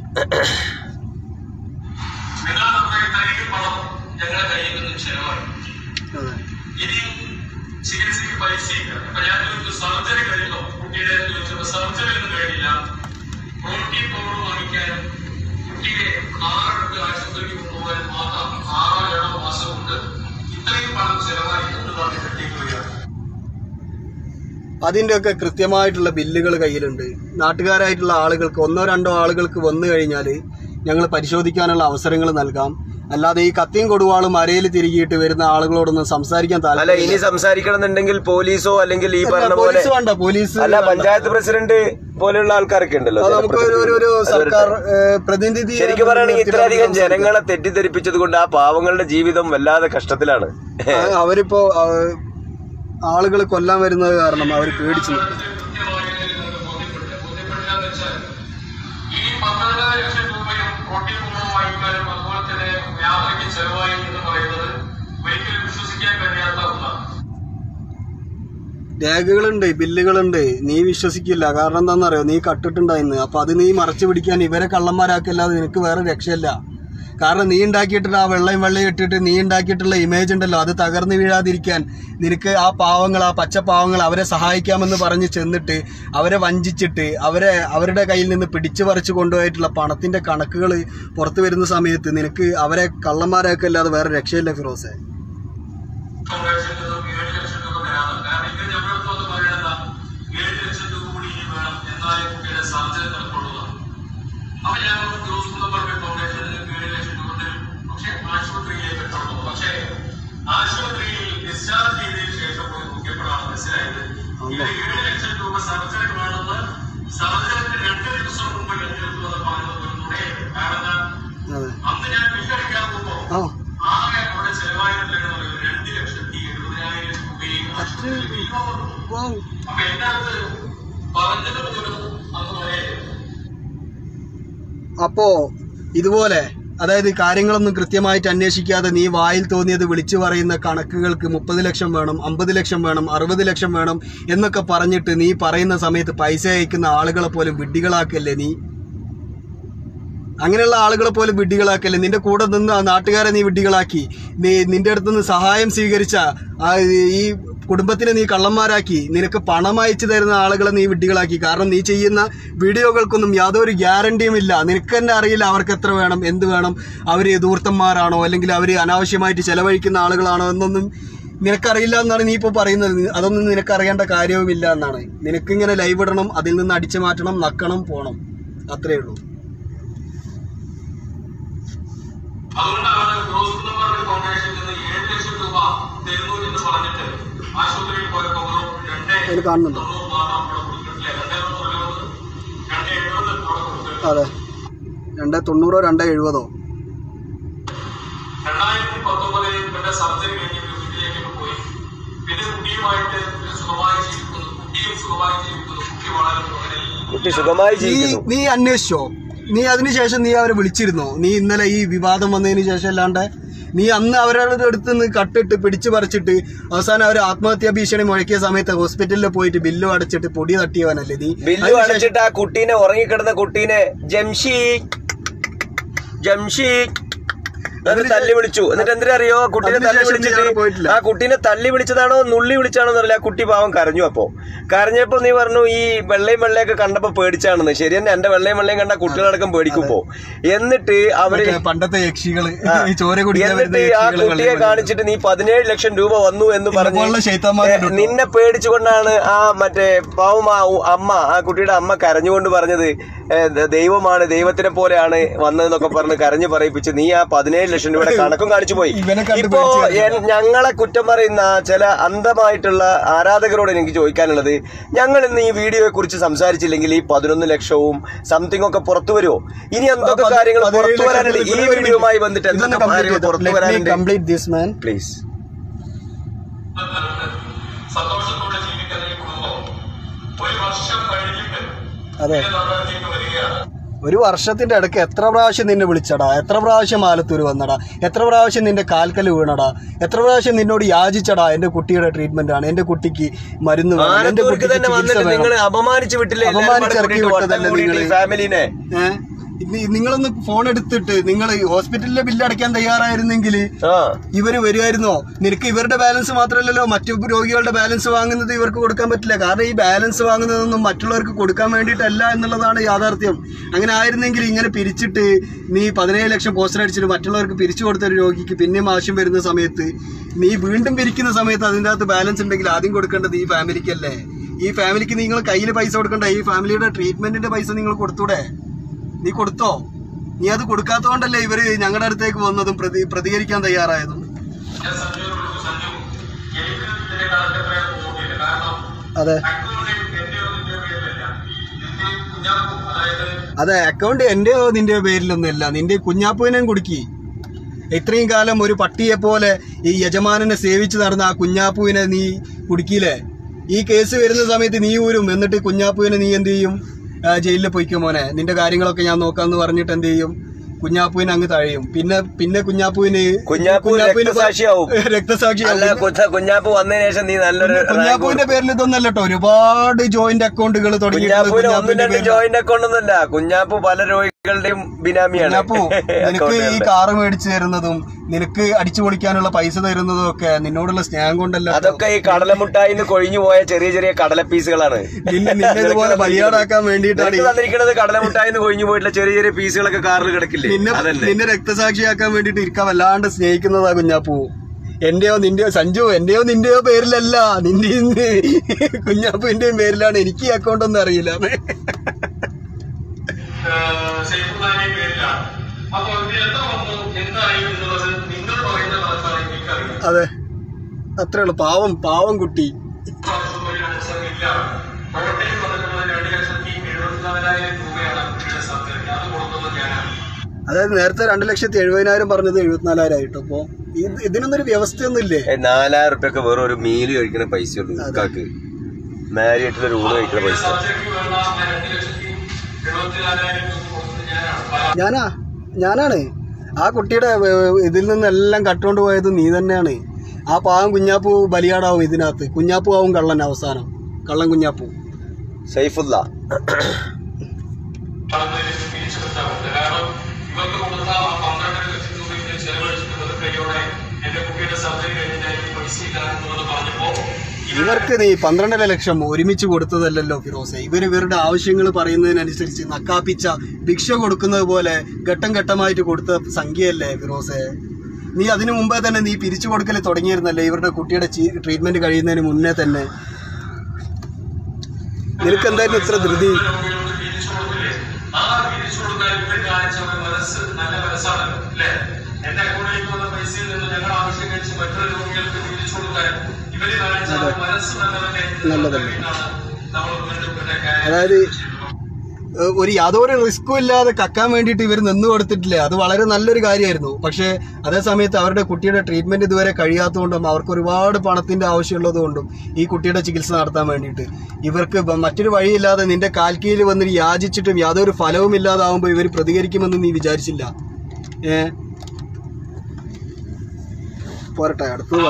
ചികിത്സയ്ക്ക് പൈസയില്ല. അപ്പൊ ഞാൻ സർജറി കഴിഞ്ഞോ കുട്ടിയുടെ സർജറി ഒന്നും കഴിഞ്ഞില്ല. പ്രോട്ടീൻ പൗഡർ വാങ്ങിക്കാനും കുട്ടിയെ ആറെട്ട് ആശുപത്രിക്ക് കൊണ്ടുപോകാനും മാത്രം ആറോ ഏഴോ മാസം കൊണ്ട് ഇത്രയും പണം ചെലവായി എന്ന് പറഞ്ഞ് കെട്ടിക്കുകയാണ്. അതിന്റെ ഒക്കെ കൃത്യമായിട്ടുള്ള ബില്ലുകൾ കയ്യിലുണ്ട്. നാട്ടുകാരായിട്ടുള്ള ആളുകൾക്ക് ഒന്നോ രണ്ടോ ആളുകൾക്ക് വന്നു കഴിഞ്ഞാൽ ഞങ്ങൾ പരിശോധിക്കാനുള്ള അവസരങ്ങൾ നൽകാം. അല്ലാതെ ഈ കത്തിയും കൊടുവാളും അരയിൽ തിരികിയിട്ട് വരുന്ന ആളുകളോടൊന്നും സംസാരിക്കാൻ താല്പര്യം. ഇനി സംസാരിക്കണമെന്നുണ്ടെങ്കിൽ പോലീസോ അല്ലെങ്കിൽ ഈ പറഞ്ഞ പോലെ വേണ്ട, പോലീസ് അല്ല പഞ്ചായത്ത് പ്രസിഡന്റ് പോലെയുള്ള ആൾക്കാരൊക്കെ ഉണ്ടല്ലോ. നമുക്ക് ഒരു സർക്കാർ പ്രതിനിധി ശരിക്കും പറയുകയാണെങ്കിൽ ഇത്രയധികം ജനങ്ങളെ തെറ്റിദ്ധരിപ്പിച്ചത് കൊണ്ട് ആ പാവങ്ങളുടെ ജീവിതം വല്ലാതെ കഷ്ടത്തിലാണ്. അവരിപ്പോ ആളുകൾ കൊല്ലാൻ വരുന്നത് കാരണം അവർ പേടിച്ചു. പത്തൊൻപത് ലക്ഷം രൂപയും പ്രോട്ടീൻ പൗഡർ വാങ്ങിക്കാനും അതുപോലെ തന്നെ യാത്രയ്ക്ക് ചെലവായി എന്ന് പറയുന്നത് ഒരിക്കലും വിശ്വസിക്കാൻ കഴിയാത്ത ഒന്നാണ്. രേഖകളുണ്ട്, ബില്ലുകളുണ്ട്. നീ വിശ്വസിക്കില്ല. കാരണം എന്താണെന്നറിയോ, നീ കട്ടിട്ടുണ്ടായിന്ന്. അപ്പൊ അത് നീ മറച്ചു പിടിക്കാൻ ഇവരെ കള്ളന്മാരാക്കല്ലാതെ നിനക്ക് വേറെ രക്ഷയില്ല. കാരണം നീ ഉണ്ടാക്കിയിട്ടുള്ള ആ വെള്ളയും വെള്ളയും ഇട്ടിട്ട് നീ ഉണ്ടാക്കിയിട്ടുള്ള ഇമേജ് ഉണ്ടല്ലോ, അത് തകർന്നു വീഴാതിരിക്കാൻ നിനക്ക് ആ പാവങ്ങൾ, ആ പച്ച പാവങ്ങൾ അവരെ സഹായിക്കാമെന്ന് പറഞ്ഞ് ചെന്നിട്ട് അവരെ വഞ്ചിച്ചിട്ട് അവരെ അവരുടെ കയ്യിൽ നിന്ന് പിടിച്ചു പറിച്ചു കൊണ്ടുപോയിട്ടുള്ള പണത്തിന്റെ കണക്കുകൾ പുറത്തു വരുന്ന സമയത്ത് നിനക്ക് അവരെ കള്ളന്മാരാക്കല്ലാതെ വേറെ രക്ഷയില്ല ഫിറോസെ. ആശുപത്രിയിൽ ഡിസ്ചാർജ് ചെയ്തതിനു ശേഷം പോയി നോക്കിയപ്പോഴാണ് മനസ്സിലായത് ഇത് ഏഴ് ലക്ഷം രൂപ സർജറി വേണമെന്ന് സർജറിക്ക് രണ്ട് ദിവസം മുമ്പ് എടുത്തിരുന്നത് പറഞ്ഞത് ഒരു നുണയാണ്. കാരണം അന്ന് ഞാൻ ബില്ലടിക്കാൻ പോകുമ്പോ ആകെ അവിടെ ചെലവായിട്ടുള്ളത് രണ്ട് ലക്ഷത്തി എഴുപതിനായിരം രൂപയും അപ്പൊ എന്റെ അടുത്ത് പറഞ്ഞത് പോലും അന്ന് പറയായിരുന്നു. അപ്പോ ഇതുപോലെ അതായത് കാര്യങ്ങളൊന്നും കൃത്യമായിട്ട് അന്വേഷിക്കാതെ നീ വായിൽ തോന്നിയത് വിളിച്ചു പറയുന്ന കണക്കുകൾക്ക് മുപ്പത് ലക്ഷം വേണം, അമ്പത് ലക്ഷം വേണം, അറുപത് ലക്ഷം വേണം എന്നൊക്കെ പറഞ്ഞിട്ട് നീ പറയുന്ന സമയത്ത് പൈസ അയക്കുന്ന ആളുകളെ പോലും വിഡ്ഢികളാക്കല്ലേ നീ? അങ്ങനെയുള്ള ആളുകളെ പോലും വിഡ്ഢികളാക്കല്ലേ? നിന്റെ കൂടെ നിന്ന് ആ നാട്ടുകാരെ നീ വിഡ്ഢികളാക്കി. നീ നിന്റെ അടുത്ത് നിന്ന് സഹായം സ്വീകരിച്ച ആ ഈ കുടുംബത്തിനെ നീ കള്ളന്മാരാക്കി. നിനക്ക് പണം അയച്ചു തരുന്ന ആളുകളെ നീ വിഡ്ഢികളാക്കി. കാരണം നീ ചെയ്യുന്ന വീഡിയോകൾക്കൊന്നും യാതൊരു ഗ്യാരണ്ടിയും ഇല്ല. നിനക്ക് തന്നെ അറിയില്ല അവർക്ക് എത്ര വേണം, എന്ത് വേണം, അവർ ദൂർത്തന്മാരാണോ അല്ലെങ്കിൽ അവർ അനാവശ്യമായിട്ട് ചെലവഴിക്കുന്ന ആളുകളാണോ എന്നൊന്നും നിനക്കറിയില്ല എന്നാണ് നീ ഇപ്പോൾ പറയുന്നത്. അതൊന്നും നിനക്കറിയേണ്ട കാര്യവുമില്ല എന്നാണ്. നിനക്കിങ്ങനെ ലൈവ് ഇടണം, അതിൽ നിന്ന് അടിച്ചു മാറ്റണം, നക്കണം, പോണം, അത്രയേ ഉള്ളൂ. അതുകൊണ്ടാണ് ഗ്രോസ് കുടുംബാരോഗ്യ ഫൗണ്ടേഷനിൽ നിന്ന് ഏഴ് ലക്ഷം രൂപ തരുന്നു എന്ന് പറഞ്ഞിട്ട് ആശുപത്രിയിൽ പോയപ്പോൾ കാണുന്നുണ്ടോ? അതെ, രണ്ട് തൊണ്ണൂറോ രണ്ട് എഴുപതോ. രണ്ടായിരത്തി പത്തൊമ്പതിൽ ഇവരുടെ സർജറി കഴിഞ്ഞ് വീട്ടിലേക്ക് പോയി. പിന്നെ കുട്ടിയുമായിട്ട് സുഖമായി ജീവിക്കുന്നു, കുട്ടിയും സുഖമായി ജീവിക്കുന്നു, കുട്ടി വളരെ കുട്ടി സുഖമായി ജീവിക്കുന്നു. നീ അന്വേഷിച്ചോ? നീ അതിനുശേഷം നീ അവരെ വിളിച്ചിരുന്നോ? നീ ഇന്നലെ ഈ വിവാദം വന്നതിന് ശേഷം അല്ലാണ്ട് നീ അന്ന് അവരുടെ അടുത്ത് നിന്ന് കട്ടിട്ട് പിടിച്ചു പറിച്ചിട്ട് അവസാനം അവർ ആത്മഹത്യാ ഭീഷണി മുഴക്കിയ സമയത്ത് ഹോസ്പിറ്റലിൽ പോയിട്ട് ബില്ല് അടച്ചിട്ട് പൊടി തട്ടിയവനല്ലേ നീ? ബില്ല് അടച്ചിട്ട് ആ കുട്ടീനെ, ഉറങ്ങിക്കിടന്ന കുട്ടീനെ ജംഷി ജംഷി തല്ലി വിളിച്ചു. എന്നിട്ട് എന്തിനാ അറിയോ? കുട്ടീനെ തല്ലി വിളിച്ചിട്ട് ആ കുട്ടീനെ തല്ലി വിളിച്ചതാണോ നുള്ളി വിളിച്ചാണോ എന്നറിയില്ല. ആ കുട്ടി പാവം കരഞ്ഞു. അപ്പോ കരഞ്ഞപ്പോ നീ പറഞ്ഞു ഈ വെള്ളയും വെള്ളയൊക്കെ കണ്ടപ്പോ പേടിച്ചാണെന്ന്. ശരി തന്നെ, എന്റെ വെള്ളയും വെള്ളയും കണ്ട കുട്ടികളടക്കം പേടിക്കുമ്പോ. എന്നിട്ട് അവര് പണ്ടത്തെ യക്ഷികള് എന്നിട്ട് ആ കുട്ടിയെ കാണിച്ചിട്ട് നീ പതിനേഴ് ലക്ഷം രൂപ വന്നു എന്ന് പറഞ്ഞ് നിന്നെ പേടിച്ചുകൊണ്ടാണ് ആ മറ്റേ പാവം ആ അമ്മ, ആ കുട്ടിയുടെ അമ്മ കരഞ്ഞുകൊണ്ട് പറഞ്ഞത് ദൈവമാണ്, ദൈവത്തിനെ പോലെയാണ് വന്നതെന്നൊക്കെ പറഞ്ഞ് കരഞ്ഞു പറയിപ്പിച്ച് നീ ആ പതിനേഴ് ലക്ഷം രൂപയുടെ കണക്കും കാണിച്ചു പോയി. ഇപ്പോ ഞങ്ങളെ കുറ്റം പറയുന്ന ചില അന്ധമായിട്ടുള്ള ആരാധകരോട് എനിക്ക് ചോദിക്കാനുള്ളത്, ഞങ്ങൾ ഇന്ന് ഈ വീഡിയോയെ കുറിച്ച് സംസാരിച്ചില്ലെങ്കിൽ ഈ പതിനൊന്ന് ലക്ഷവും സംതിങ് ഒക്കെ പുറത്തു വരുമോ? ഇനി എന്തൊക്കെ കാര്യങ്ങൾ പുറത്തു വരാനുണ്ട് ഈ വീഡിയോയുമായി ബന്ധിട്ട്? എന്തൊക്കെ കാര്യങ്ങൾ പുറത്തു വരാനുണ്ട്? പ്ലീസ്. സന്തോഷത്തോടെ ജീവിക്കുന്ന ഈ കുടുംബം ഒരു വർഷം കഴിഞ്ഞിട്ട് വരികയാണ്. ഒരു വർഷത്തിന്റെ ഇടയ്ക്ക് എത്ര പ്രാവശ്യം നിന്നെ വിളിച്ചടാ, എത്ര പ്രാവശ്യം ആലത്തൂര് വന്നടാ, എത്ര പ്രാവശ്യം നിന്റെ കാൽക്കല് വീണടാ, എത്ര പ്രാവശ്യം നിന്നോട് യാചിച്ചടാ എന്റെ കുട്ടിയുടെ ട്രീറ്റ്മെന്റ് ആണ്, എന്റെ കുട്ടിക്ക് മരുന്ന് വേണം, എന്റെ കുട്ടിക്ക് അപമാനിച്ചു വിട്ടില്ലേ, അപമാനിച്ചിറക്കി വിട്ടതല്ലേ നിങ്ങള്? ഫാമിലിനെ നിങ്ങളൊന്ന് ഫോൺ എടുത്തിട്ട് നിങ്ങൾ ഹോസ്പിറ്റലിലെ ബില്ല് അടയ്ക്കാൻ തയ്യാറായിരുന്നെങ്കിൽ ഇവര് വരുമായിരുന്നോ? നിനക്ക് ഇവരുടെ ബാലൻസ് മാത്രമല്ലല്ലോ, മറ്റു രോഗികളുടെ ബാലൻസ് വാങ്ങുന്നത് ഇവർക്ക് കൊടുക്കാൻ പറ്റില്ല. കാരണം ഈ ബാലൻസ് വാങ്ങുന്നതൊന്നും മറ്റുള്ളവർക്ക് കൊടുക്കാൻ വേണ്ടിയിട്ടല്ല എന്നുള്ളതാണ് യാഥാർത്ഥ്യം. അങ്ങനെ ആയിരുന്നെങ്കിൽ ഇങ്ങനെ പിരിച്ചിട്ട് നീ പതിനേഴ് ലക്ഷം പോസ്റ്റർ അടിച്ചിട്ട് മറ്റുള്ളവർക്ക് പിരിച്ചു കൊടുത്ത ഒരു രോഗിക്ക് പിന്നെയും ആവശ്യം വരുന്ന സമയത്ത് നീ വീണ്ടും പിരിക്കുന്ന സമയത്ത് അതിൻ്റെ അകത്ത് ബാലൻസ് ഉണ്ടെങ്കിൽ ആദ്യം കൊടുക്കേണ്ടത് ഈ ഫാമിലിക്കല്ലേ? ഈ ഫാമിലിക്ക് നിങ്ങൾ കയ്യിൽ പൈസ കൊടുക്കണ്ട, ഈ ഫാമിലിയുടെ ട്രീറ്റ്മെന്റിന്റെ പൈസ നിങ്ങൾ കൊടുത്തൂടെ? നീ കൊടുത്തോ? നീ അത് കൊടുക്കാത്തതുകൊണ്ടല്ലേ ഇവര് ഞങ്ങളുടെ അടുത്തേക്ക് വന്നതും പ്രതി പ്രതികരിക്കാൻ തയ്യാറായതും. അതെ അതെ അക്കൗണ്ട് എന്റെയോ നിന്റെ പേരിലൊന്നുമില്ല, നിന്റെ കുഞ്ഞാപ്പുവിനെയും കുടുക്കി. ഇത്രയും കാലം ഒരു പട്ടിയെ പോലെ ഈ യജമാനനെ സേവിച്ച് നടന്ന ആ കുഞ്ഞാപ്പുവിനെ നീ കുടുക്കിയില്ലേ? ഈ കേസ് വരുന്ന സമയത്ത് നീ ഊരും, എന്നിട്ട് കുഞ്ഞാപ്പുവിനെ നീ എന്ത് ചെയ്യും? ജയിലിൽ പോയിക്കോ മോനെ, നിന്റെ കാര്യങ്ങളൊക്കെ ഞാൻ നോക്കാന്ന് പറഞ്ഞിട്ട് എന്ത് ചെയ്യും, കുഞ്ഞാപ്പുവിന് അങ്ങ് തഴയും. പിന്നെ പിന്നെ കുഞ്ഞാപ്പുവിന് കുഞ്ഞാപ്പുവിന് രക്തസാക്ഷിയാവും. രക്തസാക്ഷിയാവും. കുഞ്ഞാപ്പു വന്നതിന് ശേഷം നീ നല്ലൊരു കുഞ്ഞാപ്പുവിന്റെ പേരിൽ ഇതൊന്നല്ല കേട്ടോ, ഒരുപാട് ജോയിന്റ് അക്കൗണ്ടുകൾ തുടങ്ങി. ജോയിന്റ് അക്കൗണ്ട് ഒന്നല്ല, കുഞ്ഞാപ്പു പല രോഗികളുടെയും ബിനാമിയാണ്. കുഞ്ഞാപ്പു നിനക്ക് ഈ കാറ് മേടിച്ചു തരുന്നതും നിനക്ക് അടിച്ചു പൊളിക്കാനുള്ള പൈസ തരുന്നതും ഒക്കെ നിന്നോടുള്ള സ്നേഹം കൊണ്ടല്ല. അതൊക്കെ ഈ കടലമുട്ടായിന്ന് കൊഴിഞ്ഞു പോയ ചെറിയ ചെറിയ കടല പീസുകളാണ്. നിന്നെ ഇതുപോലെ ബലിയാടാക്കാൻ വേണ്ടിയിട്ടാണ് തന്നിരിക്കുന്നത്. കടലമുട്ടായിന്ന് കൊഴിഞ്ഞു പോയിട്ടുള്ള ചെറിയ ചെറിയ പീസുകളൊക്കെ കാറിൽ കിടക്കില്ലേ? നിന്നെ നിന്നെ രക്തസാക്ഷിയാക്കാൻ വേണ്ടിട്ട് ഇരിക്കാൻ വല്ലാണ്ട് സ്നേഹിക്കുന്നതാ കുഞ്ഞാപ്പു. എന്റെയോ നിന്റെയോ സഞ്ജു, എന്റെയോ നിന്റെയോ പേരിലല്ല, നിന്റെയും കുഞ്ഞാപ്പുവിന്റെയും പേരിലാണ്. എനിക്ക് ഈ അക്കൗണ്ട് ഒന്നും അറിയില്ല. അതെ, അത്രേ ഉള്ളു. പാവം പാവം കുട്ടി. അതായത് നേരത്തെ രണ്ടു ലക്ഷത്തി എഴുപതിനായിരം പറഞ്ഞത് എഴുപത്തിനാലായിരം ആയിട്ടോ. അപ്പൊ ഇതിനൊന്നൊരു വ്യവസ്ഥയൊന്നും ഇല്ലേ? നാലായിരം റുപ്യൊക്കെ വെറും ഒരു മീല് കഴിക്കുന്ന പൈസ ഉള്ളൂ. കാക്ക് മാരിയായിട്ടുള്ള ഊണ് കഴിക്കുന്ന പൈസ. ഞാനാ ഞാനാണ് ആ കുട്ടിയുടെ ഇതിൽ നിന്നെല്ലാം കട്ടുകൊണ്ട് പോയത് നീ തന്നെയാണ്. ആ പാവം കുഞ്ഞാപ്പു ബലിയാടാവും ഇതിനകത്ത്. കുഞ്ഞാപ്പു ആവും കള്ളൻ അവസാനം, കള്ളൻ കുഞ്ഞാപ്പു. സൈഫുല്ല ഇവർക്ക് നീ പന്ത്രണ്ടര ലക്ഷം ഒരുമിച്ച് കൊടുത്തതല്ലല്ലോ ഫിറോസെ. ഇവർ ഇവരുടെ ആവശ്യങ്ങൾ പറയുന്നതിനനുസരിച്ച് നക്കാപ്പിച്ച ഭിക്ഷ കൊടുക്കുന്നത് പോലെ ഘട്ടം ഘട്ടമായിട്ട് കൊടുത്ത സംഖ്യയല്ലേ ഫിറോസെ. നീ അതിനു മുമ്പേ തന്നെ നീ പിരിച്ചു കൊടുക്കൽ തുടങ്ങിയിരുന്നല്ലേ ഇവരുടെ കുട്ടിയുടെ ട്രീറ്റ്മെന്റ് കഴിയുന്നതിന് മുന്നേ തന്നെ. നിനക്ക് എന്തായിരുന്നു ഇത്ര ധൃതി? നല്ലതല്ലേ? അതായത് ഒരു യാതൊരു റിസ്ക്കും ഇല്ലാതെ കക്കാൻ വേണ്ടിയിട്ട് ഇവർ നിന്ന് കൊടുത്തിട്ടില്ലേ, അത് വളരെ നല്ലൊരു കാര്യമായിരുന്നു. പക്ഷേ അതേ സമയത്ത് അവരുടെ കുട്ടിയുടെ ട്രീറ്റ്മെന്റ് ഇതുവരെ കഴിയാത്തതുകൊണ്ടും അവർക്ക് ഒരുപാട് പണത്തിന്റെ ആവശ്യമുള്ളത് കൊണ്ടും ഈ കുട്ടിയുടെ ചികിത്സ നടത്താൻ വേണ്ടിയിട്ട് ഇവർക്ക് മറ്റൊരു വഴിയില്ലാതെ നിന്റെ കാൽക്കീയിൽ വന്നിട്ട് യാചിച്ചിട്ടും യാതൊരു ഫലവും ഇല്ലാതാവുമ്പോൾ ഇവർ പ്രതികരിക്കുമെന്ന് നീ വിചാരിച്ചില്ല. ഏ പോരട്ടെ, അടുത്തത്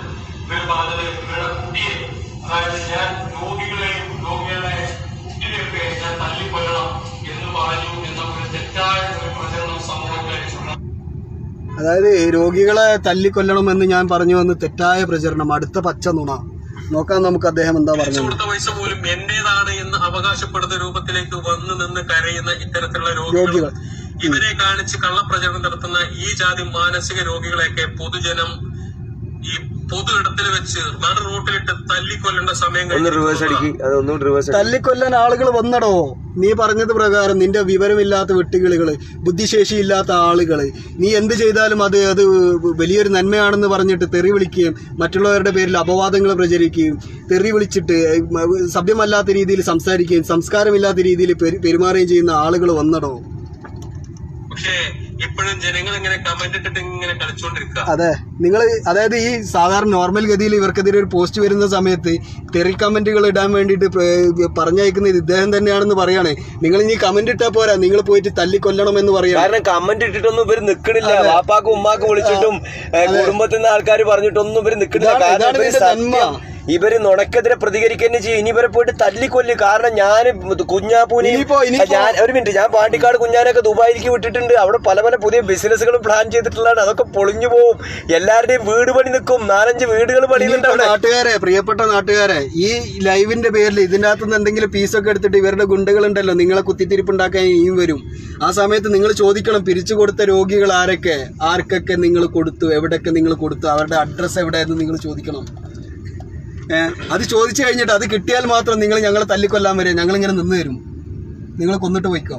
അതായത് രോഗികളെ തല്ലിക്കൊല്ലണമെന്ന് ഞാൻ പറഞ്ഞു വന്ന് തെറ്റായ പ്രചരണം, അടുത്ത പച്ച നുണ. നോക്കാം നമുക്ക് അദ്ദേഹം എന്താ പറഞ്ഞത്. പൈസ പോലും എന്റേതാണ് എന്ന് അവകാശപ്പെടുന്ന രൂപത്തിലേക്ക് വന്നു നിന്ന് കരയുന്ന ഇത്തരത്തിലുള്ള രോഗികൾ, ഇവരെ കാണിച്ച് കള്ളപ്രചരണം നടത്തുന്ന ഈ ജാതി മാനസിക രോഗികളെയൊക്കെ പൊതുജനം ഈ പൊതു ഇടത്തിൽ വെച്ച് നട റൂട്ടിലിട്ട് തല്ലിക്കൊല്ലേണ്ട സമയം തല്ലിക്കൊല്ലാൻ ആളുകൾ വന്നടോ. നീ പറഞ്ഞത് പ്രകാരം നിന്റെ വിവരമില്ലാത്ത വെട്ടുകിളികള്, ബുദ്ധിശേഷിയില്ലാത്ത ആളുകള്, നീ എന്ത് ചെയ്താലും അത് അത് വലിയൊരു നന്മയാണെന്ന് പറഞ്ഞിട്ട് തെറി വിളിക്കുകയും മറ്റുള്ളവരുടെ പേരിൽ അപവാദങ്ങൾ പ്രചരിക്കുകയും തെറി വിളിച്ചിട്ട് സഭ്യമല്ലാത്ത രീതിയിൽ സംസാരിക്കുകയും സംസ്കാരമില്ലാത്ത രീതിയിൽ പെരുമാറുകയും ചെയ്യുന്ന ആളുകൾ വന്നടോ. പക്ഷേ ഇപ്പോഴും ജനങ്ങൾ ഇങ്ങനെ കമന്റ് ഇട്ടിട്ട് ഇങ്ങനെ കളിച്ചോണ്ടിരിക്കുക. അതെ, നിങ്ങൾ അതായത് ഈ സാധാരണ നോർമൽ ഗതിയിൽ ഇവർക്കെതിരെ ഒരു പോസ്റ്റ് വരുന്ന സമയത്ത് തെറി കമന്റുകൾ ഇടാൻ വേണ്ടിയിട്ട് പറഞ്ഞയക്കുന്നത് ഇദ്ദേഹം തന്നെയാണെന്ന് പറയാണ്. നിങ്ങൾ ഇനി കമന്റ് ഇട്ടാ പോരാ, നിങ്ങൾ പോയിട്ട് തല്ലിക്കൊല്ലണം എന്ന് പറയാം. കാരണം കമന്റ് ഇട്ടിട്ടൊന്നും ഇവർ നിൽക്കണില്ല. വാപ്പാക്കും ഉമ്മാക്കും വിളിച്ചിട്ടും കുടുംബത്തിൽ നിന്ന് ആൾക്കാർ പറഞ്ഞിട്ടൊന്നും ഇവർ നിൽക്കണില്ല. ഇവര് നുണക്കെതിരെ പ്രതികരിക്കുക ചെയ്യും. ഇനി ഇവരെ പോയിട്ട് തല്ലിക്കൊല്ലും. കാരണം ഞാൻ കുഞ്ഞാപ്പൂനെ ഞാൻ ഒരു മിനിറ്റ് ഞാൻ പാണ്ടിക്കാട് കുഞ്ഞാനൊക്കെ ദുബായിലേക്ക് വിട്ടിട്ടുണ്ട്. അവിടെ പല പല പുതിയ ബിസിനസ്സുകളും പ്ലാൻ ചെയ്തിട്ടുള്ളതാണ്. അതൊക്കെ പൊളിഞ്ഞു പോവും. എല്ലാവരുടെയും വീട് പണി നിൽക്കും. നാലഞ്ച് വീടുകൾ പണിയുന്നുണ്ട്. നാട്ടുകാരെ, പ്രിയപ്പെട്ട നാട്ടുകാരെ, ഈ ലൈവിന്റെ പേരിൽ ഇതിന്റെ അകത്തുനിന്ന് എന്തെങ്കിലും പീസൊക്കെ എടുത്തിട്ട് ഇവരുടെ ഗുണ്ടകളുണ്ടല്ലോ നിങ്ങളെ കുത്തിത്തിരിപ്പുണ്ടാക്കാൻ ഇനിയും വരും. ആ സമയത്ത് നിങ്ങൾ ചോദിക്കണം, പിരിച്ചു കൊടുത്ത രോഗികൾ ആരൊക്കെ, ആർക്കൊക്കെ നിങ്ങൾ കൊടുത്തു, എവിടെയൊക്കെ നിങ്ങൾ കൊടുത്തു, അവരുടെ അഡ്രസ്സ് എവിടെയായിരുന്നു നിങ്ങൾ ചോദിക്കണം. ഏഹ് അത് ചോദിച്ചു കഴിഞ്ഞിട്ട് അത് കിട്ടിയാൽ മാത്രം നിങ്ങൾ ഞങ്ങളെ തല്ലിക്കൊല്ലാൻ വരെ ഞങ്ങളിങ്ങനെ നിന്ന് തരും. നിങ്ങൾ കൊന്നിട്ട് പോയിക്കോ.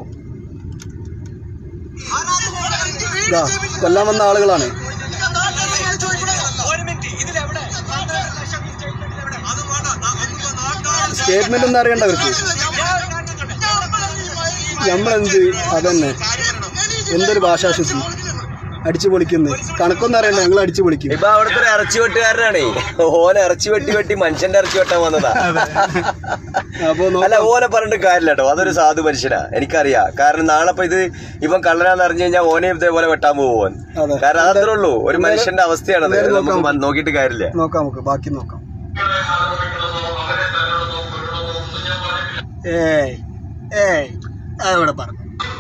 ഇതാ കൊല്ലാൻ വന്ന ആളുകളാണ്. സ്റ്റേറ്റ്മെന്റ് ഒന്നും അറിയണ്ടവർക്ക്. നമ്മളെന്ത് അതന്നെ എന്തൊരു ഭാഷാശുദ്ധി. അടിച്ചു പൊളിക്കുന്നത്. കണക്കൊന്നും അറിയണ്ട, ഞങ്ങൾ അടിച്ചു പൊളിക്കും. ഇപ്പൊ അവിടുത്തെ ഒരു ഇറച്ചി വെട്ടുകാരനാണേ, ഓനെ ഇറച്ചി വെട്ടി വെട്ടി മനുഷ്യന്റെ ഇറച്ചി വെട്ടാൻ വന്നതാ. അപ്പൊ അല്ല, ഓനെ പറഞ്ഞിട്ട് കാര്യമില്ല കേട്ടോ, അതൊരു സാധു മനുഷ്യനാ, എനിക്കറിയാം. കാരണം നാളെ ഇപ്പൊ ഇത് ഇവൻ കള്ളനാന്ന് അറിഞ്ഞു കഴിഞ്ഞാൽ ഓനെ ഇതേപോലെ വെട്ടാൻ പോവാൻ. കാരണം അതത്രേ ഉള്ളൂ, ഒരു മനുഷ്യന്റെ അവസ്ഥയാണത്, നമുക്ക് നോക്കിയിട്ട് കാര്യമില്ല. നോക്കാം, നമുക്ക് ബാക്കി നോക്കാം. ഏയ് ഏയ് അവിടെ പറഞ്ഞു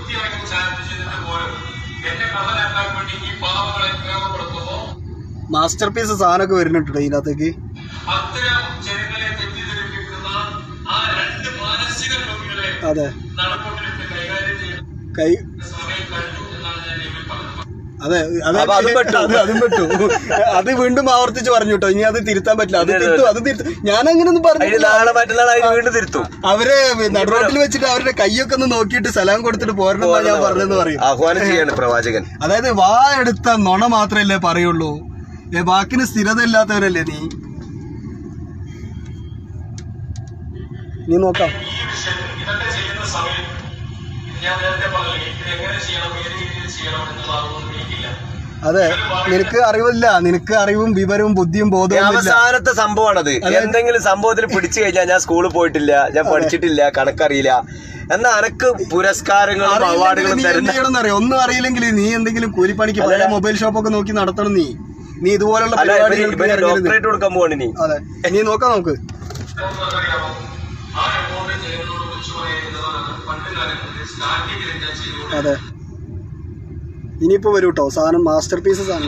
മാസ്റ്റർ പീസ് സാധനമൊക്കെ വരുന്നുണ്ടോ ഇതിനകത്തേക്ക്? അതെ, കൈ അതെ അതെ അതും പെട്ടു. അത് വീണ്ടും ആവർത്തിച്ച് പറഞ്ഞു കേട്ടോ, ഇനി അത് തിരുത്താൻ പറ്റില്ല. അത് തിരുത്തും, അത് തിരുത്തും. ഞാൻ അങ്ങനൊന്നും പറഞ്ഞു. അവര് നടുറോട്ടിൽ വെച്ചിട്ട് അവരുടെ കൈയൊക്കെ ഒന്ന് നോക്കിയിട്ട് സലാം കൊടുത്തിട്ട് പോരണമെന്നാ ഞാൻ പറഞ്ഞെന്ന് പറയും. ആഹ്വാനം ചെയ്യാണ് പ്രവാചകൻ. അതായത് വാ എടുത്ത നുണ മാത്രല്ലേ പറയുള്ളൂ, വാക്കിന് സ്ഥിരത ഇല്ലാത്തവരല്ലേ നീ. നീ നോക്കാം. അതെ, നിനക്ക് അറിവില്ല, നിനക്ക് അറിവും വിവരവും ബുദ്ധിയും ബോധവും. അവസാനത്തെ സംഭവമാണത്. എന്തെങ്കിലും സംഭവത്തിൽ പിടിച്ചു കഴിഞ്ഞാൽ ഞാൻ സ്കൂളിൽ പോയിട്ടില്ല, ഞാൻ പഠിച്ചിട്ടില്ല, കണക്കറിയില്ല, എന്നാ അനക്ക് പുരസ്കാരങ്ങളും അവാർഡുകളും തരുന്നറിയാം. ഒന്നും അറിയില്ലെങ്കിൽ നീ എന്തെങ്കിലും കൂലിപ്പണിക്ക് പഴയ മൊബൈൽ ഷോപ്പൊക്കെ നോക്കി നടത്തണം. നീ നീ ഇതുപോലുള്ള ഡോക്ടറേറ്റ് കൊടുക്കാൻ പോവാണ് നീ. അതെ, നീ നോക്കാം നമുക്ക്. അതെ, ഇനിയിപ്പോ വരൂ കേട്ടോ സാധനം, മാസ്റ്റർ പീസ് സാധനം.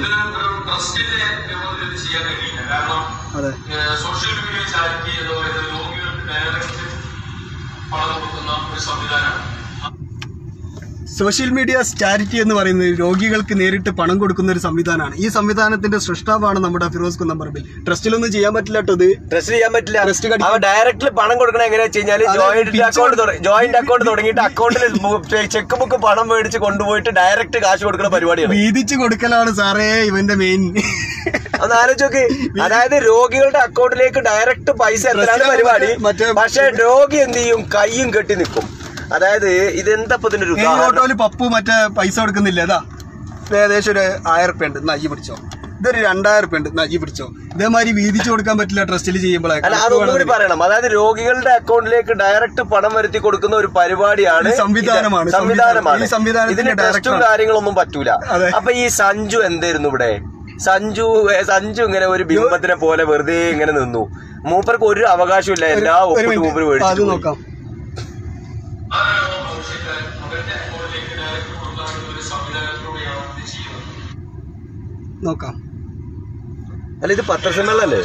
അതെ, സോഷ്യൽ മീഡിയ ചാരിറ്റി രോഗികൾക്ക് ഡയറക്റ്റ് പണം കൊടുക്കുന്ന ഒരു സംവിധാനമാണ്. സോഷ്യൽ മീഡിയ ചാരിറ്റി എന്ന് പറയുന്നത് രോഗികൾക്ക് നേരിട്ട് പണം കൊടുക്കുന്ന ഒരു സംവിധാനമാണ്. ഈ സംവിധാനത്തിന്റെ സൃഷ്ടാവാണ് നമ്മുടെ ഫിറോസ് കുന്നംപറമ്പിൽ. ട്രസ്റ്റിലൊന്നും ചെയ്യാൻ പറ്റില്ല കേട്ടോ, ഇത് ട്രസ്റ്റ് ചെയ്യാൻ പറ്റില്ല. ട്രസ്റ്റ് ഡയറക്റ്റ് പണം കൊടുക്കണ എങ്ങനെയാ വെച്ച് കഴിഞ്ഞാൽ ജോയിന്റ് അക്കൗണ്ട് ജോയിന്റ് അക്കൗണ്ട് തുടങ്ങിയിട്ട് അക്കൗണ്ടിൽ ചെക്ക് ബുക്ക് പണം മേടിച്ച് കൊണ്ടുപോയിട്ട് ഡയറക്റ്റ് കാശ് കൊടുക്കുന്ന പരിപാടിയാണ്. വീതിച്ച് കൊടുക്കലാണ് സാറേ ഇവന്റെ മെയിൻ. ഒന്ന് ആലോചിച്ചോക്ക്, അതായത് രോഗികളുടെ അക്കൗണ്ടിലേക്ക് ഡയറക്റ്റ് പൈസ എത്രയാണ് പരിപാടി. പക്ഷെ രോഗി എന്ത് ചെയ്യും, കൈയും കെട്ടി നിൽക്കും. അതായത് ഇതെന്താ ഓട്ടോയില് പപ്പു മറ്റേ പൈസ കൊടുക്കുന്നില്ല, അതാ ഏകദേശം ഒരു ആയിരം റുപ്യ ഉണ്ട്, നജി പിടിച്ചോ. ഇതൊരു രണ്ടായിരം റുപ്യ ഉണ്ട്, നജി പിടിച്ചോ. ഇതേമാതിരി വീതിച്ചു കൊടുക്കാൻ പറ്റില്ല ട്രസ്റ്റിൽ ചെയ്യുമ്പോഴേ. അതൊന്നുകൂടി പറയണം. അതായത് രോഗികളുടെ അക്കൗണ്ടിലേക്ക് ഡയറക്റ്റ് പണം വരുത്തി കൊടുക്കുന്ന ഒരു പരിപാടിയാണ്, സംവിധാനമാണ് സംവിധാനമാണ് ഇതിന് ടെസ്റ്റും കാര്യങ്ങളൊന്നും പറ്റൂല. അപ്പൊ ഈ സഞ്ജു എന്തായിരുന്നു ഇവിടെ? സഞ്ജു സഞ്ജു ഇങ്ങനെ ഒരു ബിംബത്തിനെ പോലെ വെറുതെ ഇങ്ങനെ നിന്നു. മൂപ്പർക്ക് ഒരു അവകാശം ഇല്ല, എല്ലാ ഒപ്പിട്ട് മൂപ്പര് മേടിച്ചു നോക്കാം. നോക്കാം. അല്ല, ഇത് പത്രസമ്മേളനല്ലേ?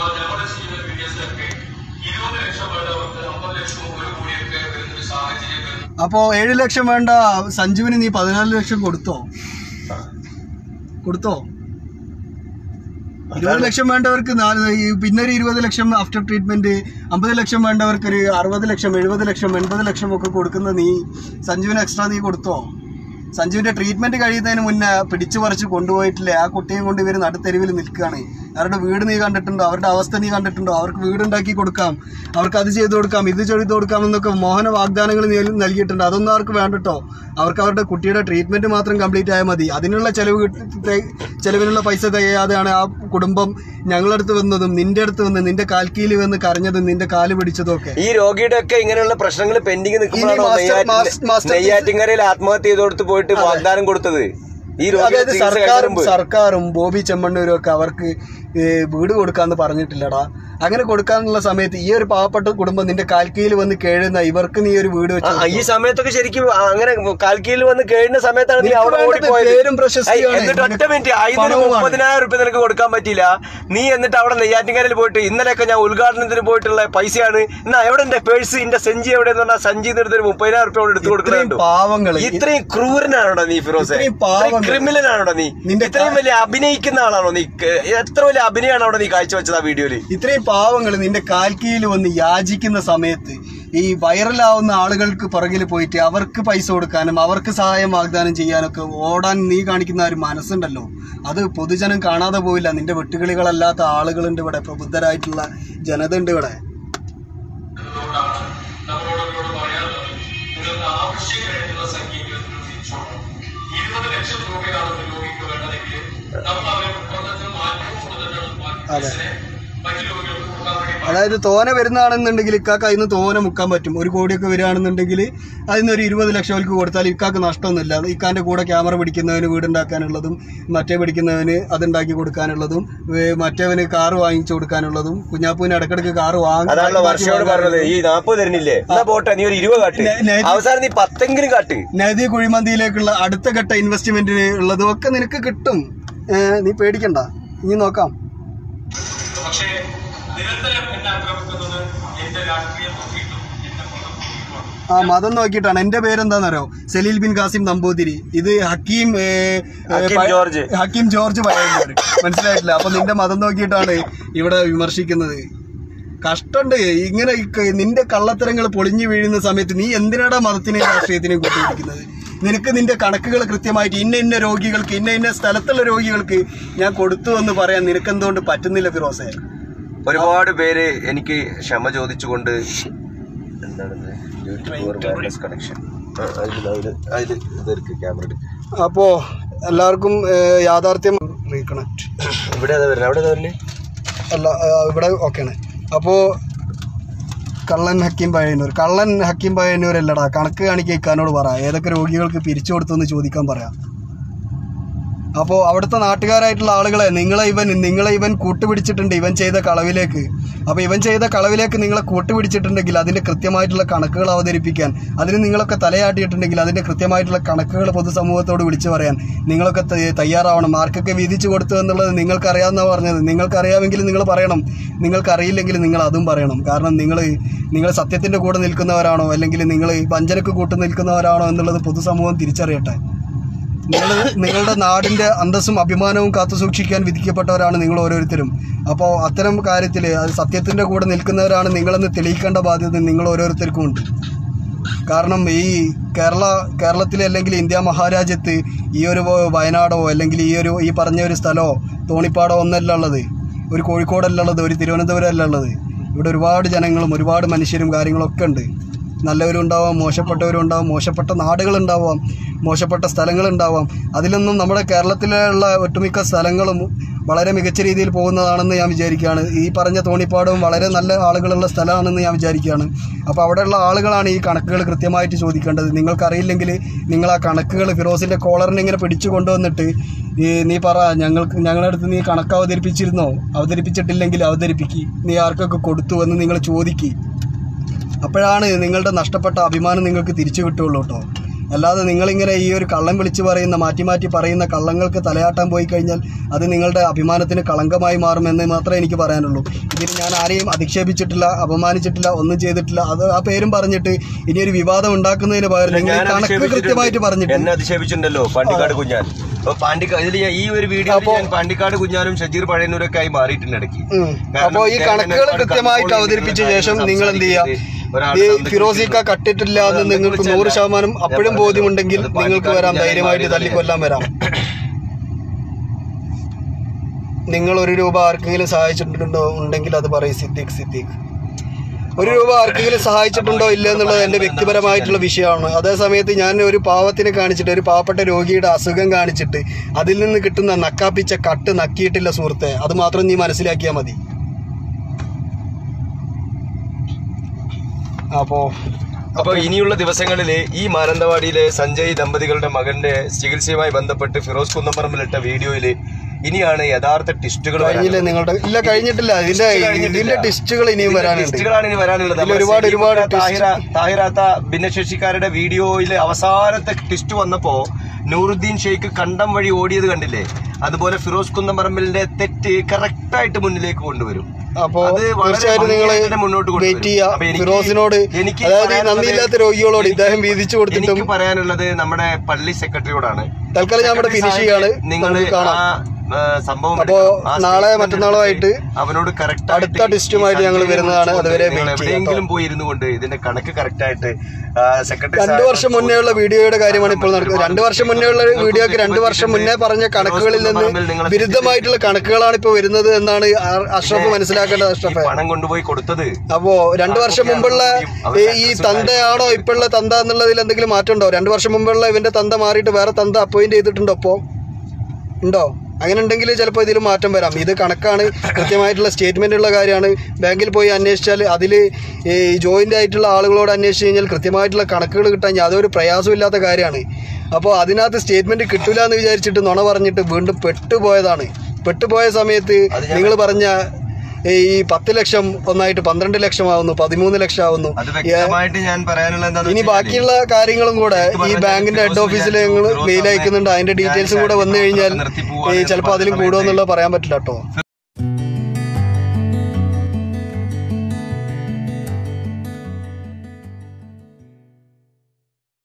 അപ്പോ ഏഴ് ലക്ഷം വേണ്ട സഞ്ജുവിന് നീ പതിനാല് ലക്ഷം കൊടുത്തോ? കൊടുത്തോ? ഇരുപത് ലക്ഷം വേണ്ടവർക്ക് പിന്നെ ഒരു ഇരുപത് ലക്ഷം ആഫ്റ്റർ ട്രീറ്റ്മെന്റ്, അമ്പത് ലക്ഷം വേണ്ടവർക്ക് ഒരു അറുപത് ലക്ഷം, എഴുപത് ലക്ഷം, എൺപത് ലക്ഷം ഒക്കെ കൊടുക്കുന്ന നീ സഞ്ജുവിന് എക്സ്ട്രാ നീ കൊടുത്തോ? സഞ്ജുവിന്റെ ട്രീറ്റ്മെന്റ് കഴിയുന്നതിന് മുന്നേ പിടിച്ചു പറിച്ച് കൊണ്ടുപോയിട്ടില്ലേ? ആ കുട്ടിയെ കൊണ്ട് ഇവർ നടുത്തെരുവിൽ നിൽക്കുകയാണ്. അവരുടെ വീട് നീ കണ്ടിട്ടുണ്ടോ? അവരുടെ അവസ്ഥ നീ കണ്ടിട്ടുണ്ടോ? അവർക്ക് വീടുണ്ടാക്കി കൊടുക്കാം, അവർക്ക് അത് ചെയ്തു കൊടുക്കാം, ഇത് ചെയ്തു കൊടുക്കാം എന്നൊക്കെ മോഹന വാഗ്ദാനങ്ങൾ നൽകിയിട്ടുണ്ട്. അതൊന്നും അവർക്ക് വേണ്ടട്ടോ. അവർക്ക് അവരുടെ കുട്ടിയുടെ ട്രീറ്റ്മെന്റ് മാത്രം കംപ്ലീറ്റ് ആയാൽ മതി. അതിനുള്ള ചെലവ് ചെലവിനുള്ള പൈസ തികയാതെയാണ് ആ കുടുംബം ഞങ്ങളടുത്ത് വന്നതും നിന്റെ അടുത്ത് വന്ന് നിന്റെ കാൽക്കീൽ വന്ന് കരഞ്ഞതും നിന്റെ കാല് പിടിച്ചതും ഒക്കെ. ഈ രോഗിയുടെ ഒക്കെ ഇങ്ങനെയുള്ള പ്രശ്നങ്ങൾ പെൻഡിങ് നിൽക്കുമ്പോഴാണോ നെയ്യാറ്റിൻകരയിൽ ആത്മഹത്യ ചെയ്തോടത്ത് പോയിട്ട് വാഗ്ദാനം കൊടുത്തത്? ഈ സർക്കാരും സർക്കാരും ബോബി ചെമ്മണ്ണൂരും ഒക്കെ അവർക്ക് വീട് കൊടുക്കാന്ന് പറഞ്ഞിട്ടില്ലടാ. അങ്ങനെ കൊടുക്കാനുള്ള സമയത്ത് ഈ ഒരു പാവപ്പെട്ട കുടുംബം നിന്റെ കാൽക്കീയിൽ വന്ന് കേഴുന്ന ഇവർക്ക് നീ ഒരു വീട് വെച്ചു. ഈ സമയത്തൊക്കെ ശരിക്കും അങ്ങനെ കാൽക്കീയിൽ വന്ന് കേഴുന്ന സമയത്താണ് നീ അവിടെ ഓടിപ്പോയത്. എന്നിട്ട് ഒറ്റ മിനിറ്റ് ആയിരത്തി മുപ്പതിനായിരം റുപ്യ നിനക്ക് കൊടുക്കാൻ പറ്റിയില്ല. നീ എന്നിട്ട് അവിടെ നെയ്യാറ്റിൻകരയിൽ പോയിട്ട് ഇന്നലെയൊക്കെ ഞാൻ ഉദ്ഘാടനത്തിന് പോയിട്ടുള്ള പൈസയാണ്. എന്നാ എവിടെ എന്റെ പേഴ്സ്, എന്റെ സഞ്ചി എവിടെ പറഞ്ഞാൽ സഞ്ചി നിർത്തി ഒരു മുപ്പതിനായിരം റുപ്യ എടുത്ത് കൊടുക്കുന്നുണ്ട്. പാവങ്ങൾ ഇത്രയും ക്രൂരനാണോടാ നീ ഫിറോസെ? ക്രിമിനലാണോടാ നീ? ഇത്രയും വലിയ അഭിനയിക്കുന്ന ആളാണോ നീ? എത്ര വലിയ അഭിനയമാണ് അവിടെ നീ കാഴ്ചവെച്ചത് ആ വീഡിയോയില്? ഇത്രയും പാവങ്ങൾ നിന്റെ കാൽക്കീയിൽ വന്ന് യാചിക്കുന്ന സമയത്ത് ഈ വൈറലാവുന്ന ആളുകൾക്ക് പുറകിൽ പോയിട്ട് അവർക്ക് പൈസ കൊടുക്കാനും അവർക്ക് സഹായം വാഗ്ദാനം ചെയ്യാനൊക്കെ ഓടാൻ നീ കാണിക്കുന്ന ഒരു മനസ്സുണ്ടല്ലോ, അത് പൊതുജനം കാണാതെ പോയില്ല. നിന്റെ വെട്ടുകിളികളല്ലാത്ത ആളുകളുണ്ട് ഇവിടെ, പ്രബുദ്ധരായിട്ടുള്ള ജനത ഉണ്ട് ഇവിടെ. ആവശ്യമായിട്ടുള്ള സംഖ്യ ഇരുപത് ലക്ഷം രൂപയാണ് ഒരു രോഗിക്ക് വേണ്ടതെങ്കിൽ നമ്മൾ അവരെ മുപ്പത്തഞ്ച് നാൽപ്പത് കൊടുത്തിട്ടാണ് മറ്റു രോഗികൾക്ക് കൊടുക്കാൻ വേണ്ടി. അതായത് തോനെ വരുന്നതാണെന്നുണ്ടെങ്കിൽ ഇക്കാക്ക് അതിന് തോനെ മുക്കാൻ പറ്റും. ഒരു കോടിയൊക്കെ വരികയാണെന്നുണ്ടെങ്കിൽ അതിനൊരു ഇരുപത് ലക്ഷം അവർക്ക് കൊടുത്താൽ ഇക്കാക്ക് നഷ്ടമൊന്നുമില്ല. ഇക്കാൻ്റെ കൂടെ ക്യാമറ പിടിക്കുന്നവന് വീടുണ്ടാക്കാനുള്ളതും മറ്റേ പിടിക്കുന്നവന് അതുണ്ടാക്കി കൊടുക്കാനുള്ളതും മറ്റേവന് കാറ് വാങ്ങിച്ചു കൊടുക്കാനുള്ളതും കുഞ്ഞാപ്പൂവിന് ഇടക്കിടക്ക് കാറ് വാങ്ങി ഈ നാപ്പത് തരുന്നില്ലേ പോട്ടെ, നീ ഒരു ഇരുപത് കാട്ട്, അവസാനം നീ പത്തെങ്കിലും കാട്ട്. നദി കുഴിമന്തിയിലേക്കുള്ള അടുത്ത ഘട്ട ഇൻവെസ്റ്റ്മെന്റിന് ഉള്ളതും ഒക്കെ നിനക്ക് കിട്ടും. നീ പേടിക്കണ്ട, ഇനി നോക്കാം. പക്ഷേ നിരന്തരം എന്നെ ആക്രമിക്കുന്നത് എന്റെ രാഷ്ട്രീയം നോക്കിയിട്ടും എന്റെ മതം നോക്കിയിട്ടുമാണ്. ആ മതം നോക്കിയിട്ടാണ്. എന്റെ പേരെന്താണെന്നറിയോ? സലീൽ ബിൻ കാസിം നമ്പൂതിരി. ഇത് ഹക്കീം ജോർജ് ഹക്കീം ജോർജ് പയ്യന്നൂർ. മനസ്സിലായിട്ടില്ല? അപ്പൊ നിന്റെ മതം നോക്കിയിട്ടാണ് ഇവിടെ വിമർശിക്കുന്നത്. കഷ്ടമുണ്ട് ഇങ്ങനെ നിന്റെ കള്ളത്തരങ്ങൾ പൊളിഞ്ഞു വീഴുന്ന സമയത്ത് നീ എന്തിനാടാ മതത്തിനെയും രാഷ്ട്രീയത്തിനെയും കൂട്ടിപ്പിടിക്കുന്നത്? നിനക്ക് നിന്റെ കണക്കുകൾ കൃത്യമായിട്ട് ഇന്ന ഇന്ന രോഗികൾക്ക് ഇന്ന ഇന്ന സ്ഥലത്തുള്ള രോഗികൾക്ക് ഞാൻ കൊടുത്തു എന്ന് പറയാൻ നിനക്കെന്തുകൊണ്ട് പറ്റുന്നില്ല ഫിറോസെ? ഒരുപാട് പേര് എനിക്ക് ക്ഷമ ചോദിച്ചുകൊണ്ട് അപ്പോ എല്ലാവർക്കും യാഥാർത്ഥ്യം റീകണക്ട് ഇവിടെ അല്ല ഇവിടെ ഓക്കെയാണ്. അപ്പോ കള്ളൻ ഹക്കീം പയ്യന്നൂർ കള്ളൻ ഹക്കീം പയ്യന്നൂർ അല്ലടാ, കണക്ക് കാണിക്കാൻ ഇക്കാനോട് പറ ഏതൊക്കെ രോഗികൾക്ക് പിരിച്ചു കൊടുത്തെന്ന് ചോദിക്കാൻ പറയാം. അപ്പോൾ അവിടുത്തെ നാട്ടുകാരായിട്ടുള്ള ആളുകളെ നിങ്ങളെ ഇവൻ നിങ്ങളെ ഇവൻ കൂട്ടുപിടിച്ചിട്ടുണ്ട് ഇവൻ ചെയ്ത കളവിലേക്ക്. അപ്പോൾ ഇവൻ ചെയ്ത കളവിലേക്ക് നിങ്ങളെ കൂട്ടുപിടിച്ചിട്ടുണ്ടെങ്കിൽ അതിൻ്റെ കൃത്യമായിട്ടുള്ള കണക്കുകൾ അവതരിപ്പിക്കാൻ, അതിന് നിങ്ങളൊക്കെ തലയാട്ടിയിട്ടുണ്ടെങ്കിൽ അതിൻ്റെ കൃത്യമായിട്ടുള്ള കണക്കുകൾ പൊതുസമൂഹത്തോട് വിളിച്ചു പറയാൻ നിങ്ങളൊക്കെ തയ്യാറാവണം. മാർക്കൊക്കെ വീതിച്ചു കൊടുത്തു എന്നുള്ളത് നിങ്ങൾക്കറിയാമെന്നാണ് പറഞ്ഞത്. നിങ്ങൾക്കറിയാമെങ്കിൽ നിങ്ങൾ പറയണം, നിങ്ങൾക്കറിയില്ലെങ്കിൽ നിങ്ങൾ അതും പറയണം. കാരണം നിങ്ങൾ നിങ്ങൾ സത്യത്തിൻ്റെ കൂടെ നിൽക്കുന്നവരാണോ അല്ലെങ്കിൽ നിങ്ങൾ വഞ്ചനക്ക് കൂട്ടു നിൽക്കുന്നവരാണോ എന്നുള്ളത് പൊതുസമൂഹം തിരിച്ചറിയട്ടെ. നിങ്ങൾ നിങ്ങളുടെ നാടിൻ്റെ അന്തസ്സും അഭിമാനവും കാത്തു സൂക്ഷിക്കാൻ വിധിക്കപ്പെട്ടവരാണ് നിങ്ങൾ ഓരോരുത്തരും. അപ്പോൾ അത്തരം കാര്യത്തിൽ അത് സത്യത്തിൻ്റെ കൂടെ നിൽക്കുന്നവരാണ് നിങ്ങളെന്ന് തെളിയിക്കേണ്ട ബാധ്യത നിങ്ങൾ ഓരോരുത്തർക്കും ഉണ്ട്. കാരണം ഈ കേരള കേരളത്തിലെ അല്ലെങ്കിൽ ഇന്ത്യ മഹാരാജ്യത്ത് ഈ ഒരു വയനാടോ അല്ലെങ്കിൽ ഈ ഒരു ഈ പറഞ്ഞ ഒരു സ്ഥലമോ തോണിപ്പാടോ ഒന്നല്ല ഉള്ളത്, ഒരു കോഴിക്കോടല്ല ഉള്ളത്, ഒരു തിരുവനന്തപുരം അല്ല ഉള്ളത്. ഇവിടെ ഒരുപാട് ജനങ്ങളും ഒരുപാട് മനുഷ്യരും കാര്യങ്ങളൊക്കെ ഉണ്ട്. നല്ലവരും ഉണ്ടാവാം, മോശപ്പെട്ടവരും ഉണ്ടാവാം, മോശപ്പെട്ട നാടുകളുണ്ടാവാം, മോശപ്പെട്ട സ്ഥലങ്ങളുണ്ടാവാം. അതിലൊന്നും നമ്മുടെ കേരളത്തിലുള്ള ഒട്ടുമിക്ക സ്ഥലങ്ങളും വളരെ മികച്ച രീതിയിൽ പോകുന്നതാണെന്ന് ഞാൻ വിചാരിക്കുകയാണ്. ഈ പറഞ്ഞ തോണിപ്പാടവും വളരെ നല്ല ആളുകളുള്ള സ്ഥലമാണെന്ന് ഞാൻ വിചാരിക്കുകയാണ്. അപ്പോൾ അവിടെയുള്ള ആളുകളാണ് ഈ കണക്കുകൾ കൃത്യമായിട്ട് ചോദിക്കേണ്ടത്. നിങ്ങൾക്കറിയില്ലെങ്കിൽ നിങ്ങൾ ആ കണക്കുകൾ ഫിറോസിൻ്റെ കോളറിനെ ഇങ്ങനെ പിടിച്ചു കൊണ്ടുവന്നിട്ട് ഈ നീ പറ ഞങ്ങൾക്ക് ഞങ്ങളുടെ അടുത്ത് നീ കണക്ക് അവതരിപ്പിച്ചിരുന്നോ? അവതരിപ്പിച്ചിട്ടില്ലെങ്കിൽ അവതരിപ്പിക്കുക. നീ ആർക്കൊക്കെ കൊടുത്തു എന്ന് നിങ്ങൾ ചോദിക്കുക. അപ്പോഴാണ് നിങ്ങളുടെ നഷ്ടപ്പെട്ട അഭിമാനം നിങ്ങൾക്ക് തിരിച്ചു കിട്ടുള്ളൂ കേട്ടോ. അല്ലാതെ നിങ്ങളിങ്ങനെ ഈ ഒരു കള്ളം വിളിച്ച് പറയുന്ന മാറ്റി മാറ്റി പറയുന്ന കള്ളങ്ങൾക്ക് തലയാട്ടാൻ പോയി കഴിഞ്ഞാൽ അത് നിങ്ങളുടെ അഭിമാനത്തിന് കളങ്കമായി മാറുമെന്ന് മാത്രമേ എനിക്ക് പറയാനുള്ളൂ. ഇതിന് ഞാൻ ആരെയും അധിക്ഷേപിച്ചിട്ടില്ല, അപമാനിച്ചിട്ടില്ല, ഒന്നും ചെയ്തിട്ടില്ല. അത് ആ പേരും പറഞ്ഞിട്ട് ഇനി ഒരു വിവാദം ഉണ്ടാക്കുന്നതിന് പകരം നിങ്ങൾ കണക്ക് കൃത്യമായിട്ട് പറഞ്ഞിട്ട് എന്നെ അധിക്ഷേപിച്ചിട്ടുണ്ടല്ലോ പാണ്ടിക്കാട് കുഞ്ഞാൻ. പാണ്ടിക്കാട് ഈ ഒരു വീഡിയോ പാണ്ടിക്കാട് കുഞ്ഞാനും ഷജീർ പഴയന്നൂരൊക്കെ ആയി മാറിയിട്ടുണ്ട് ഇടയ്ക്ക്. അപ്പോൾ ഈ കണക്കുകൾ കൃത്യമായിട്ട് അവതരിപ്പിച്ച ശേഷം നിങ്ങൾ എന്ത് ചെയ്യുക? ഈ ഫിറോസിക്ക കട്ടിട്ടില്ല എന്ന് നിങ്ങൾക്ക് നൂറ് ശതമാനം അപ്പോഴും ബോധ്യമുണ്ടെങ്കിൽ നിങ്ങൾക്ക് വരാം, ധൈര്യമായിട്ട് തല്ലിക്കൊല്ലാൻ വരാം. നിങ്ങൾ ഒരു രൂപ ആർക്കെങ്കിലും സഹായിച്ചിട്ടുണ്ടോ ഉണ്ടെങ്കിൽ അത് പറയും സിദ്ദീഖ് സിദ്ദീഖ്. ഒരു രൂപ ആർക്കെങ്കിലും സഹായിച്ചിട്ടുണ്ടോ ഇല്ല എന്നുള്ളത് എൻ്റെ വ്യക്തിപരമായിട്ടുള്ള വിഷയമാണ്. അതേസമയത്ത് ഞാൻ ഒരു പാവത്തിനെ കാണിച്ചിട്ട്, ഒരു പാവപ്പെട്ട രോഗിയുടെ അസുഖം കാണിച്ചിട്ട് അതിൽ നിന്ന് കിട്ടുന്ന നക്കാപ്പിച്ച കട്ട് നക്കിയിട്ടില്ല സുഹൃത്തെ. അത് മാത്രം നീ മനസ്സിലാക്കിയാൽ മതി. അപ്പോ അപ്പൊ ഇനിയുള്ള ദിവസങ്ങളിൽ ഈ മാനന്തവാടിയിലെ സഞ്ജയ് ദമ്പതികളുടെ മകന്റെ ചികിത്സയുമായി ബന്ധപ്പെട്ട് ഫിറോസ് കുന്നപ്പറമ്പിലിട്ട വീഡിയോയില് ഇനിയാണ് യഥാർത്ഥ ടിസ്റ്റുകൾ കഴിഞ്ഞില്ല നിങ്ങളുടെ ഇല്ല കഴിഞ്ഞിട്ടില്ല ഇതിന്റെ ഇതിന്റെ ടിസ്റ്റുകൾ ഇനിയും വരാനുണ്ട്. ടിസ്റ്റുകളാണ് ഇനി വരാനുള്ളത്. ഒരുപാട് ഒരുപാട് താഹിറാത്ത ഭിന്നശേഷിക്കാരുടെ വീഡിയോയിൽ അവസാനത്തെ ടിസ്റ്റ് വന്നപ്പോ നൂറുദ്ദീൻ ഷെയ്ഖ് കണ്ടം വഴി ഓടിയത് കണ്ടില്ലേ? അതുപോലെ ഫിറോസ് കുന്നപ്പറമ്പിലിന്റെ തെറ്റ് കറക്റ്റ് ആയിട്ട് മുന്നിലേക്ക് കൊണ്ടുവരും. അപ്പോ തീർച്ചയായിട്ടും നിങ്ങൾ മുന്നോട്ട് വെയിറ്റ് ചെയ്യുക. ഫിറോസിനോട് എനിക്ക് നന്ദിയില്ലാത്ത രോഗികളോട് ഇദ്ദേഹം വീതിച്ചു കൊടുത്തിട്ടും പറയാനുള്ളത് നമ്മുടെ പള്ളി സെക്രട്ടറിയോടാണ്. തൽക്കാലം ഞാൻ ഇവിടെ ഫിനിഷ് ചെയ്യാണ്. നിങ്ങൾ സംഭവം അപ്പോ നാളെ മറ്റന്നാളോ ആയിട്ട് അവനോട് കറക്റ്റ് അടുത്ത ടെസ്റ്റുമായിട്ട് ഞങ്ങൾ വരുന്നതാണ്. അതുവരെ എവിടെയെങ്കിലും പോയി ഇരുന്നു കൊണ്ട് ഇതിന്റെ കണക്ക് കറക്റ്റ് ആയിട്ട് സെക്രട്ടറി രണ്ടു വർഷം മുന്നേ ഉള്ള വീഡിയോയുടെ കാര്യമാണ് ഇപ്പോൾ നടക്കുന്നത്. രണ്ടു വർഷം മുന്നേ ഉള്ള വീഡിയോക്ക് രണ്ടു വർഷം മുന്നേ പറഞ്ഞ കണക്കുകളിൽ നിന്ന് വിരുദ്ധമായിട്ടുള്ള കണക്കുകളാണ് ഇപ്പോൾ വരുന്നത് എന്നാണ് അഷ്റഫ് മനസ്സിലാക്കേണ്ടത്. അഷ്റഫ് പണം കൊണ്ടുപോയി കൊടുത്തത് അപ്പോ രണ്ടു വർഷം മുമ്പുള്ള ഈ തന്തയാണോ ഇപ്പോഴുള്ള തന്ത എന്നുള്ളതിൽ എന്തെങ്കിലും മാറ്റം ഉണ്ടോ? രണ്ടു വർഷം മുമ്പുള്ള ഇവന്റെ തന്ത മാറിയിട്ട് വേറെ തന്ത അപ്പോയിന്റ് ചെയ്തിട്ടുണ്ടോ? അപ്പോ ഉണ്ടോ? അങ്ങനെ ഉണ്ടെങ്കിൽ ചിലപ്പോൾ ഇതിൽ മാറ്റം വരാം. ഇത് കണക്കാണ്, കൃത്യമായിട്ടുള്ള സ്റ്റേറ്റ്മെന്റ് ഉള്ള കാര്യമാണ്. ബാങ്കിൽ പോയി അന്വേഷിച്ചാൽ അതിൽ ഈ ജോയിന്റ് ആയിട്ടുള്ള ആളുകളോട് അന്വേഷിച്ച് കഴിഞ്ഞാൽ കൃത്യമായിട്ടുള്ള കണക്കുകൾ കിട്ടാൻ യാതൊരു പ്രയാസമില്ലാത്ത കാര്യമാണ്. അപ്പോൾ അതിനകത്ത് സ്റ്റേറ്റ്മെന്റ് കിട്ടില്ല എന്ന് വിചാരിച്ചിട്ട് നുണ പറഞ്ഞിട്ട് വീണ്ടും പെട്ടുപോയതാണ്. പെട്ടുപോയ സമയത്ത് നിങ്ങൾ പറഞ്ഞ ഈ പത്ത് ലക്ഷം ഒന്നായിട്ട് പന്ത്രണ്ട് ലക്ഷം ആവുന്നു, പതിമൂന്ന് ലക്ഷം ആവുന്നു. ഇനി ബാക്കിയുള്ള കാര്യങ്ങളും കൂടെ ഈ ബാങ്കിന്റെ ഹെഡ് ഓഫീസിൽ ഞങ്ങൾ മെയിൽ അയക്കുന്നുണ്ട്. അതിന്റെ ഡീറ്റെയിൽസും കൂടെ വന്നു കഴിഞ്ഞാൽ ചിലപ്പോൾ അതിലും കൂടുമെന്നുള്ളത് പറയാൻ പറ്റില്ല കേട്ടോ.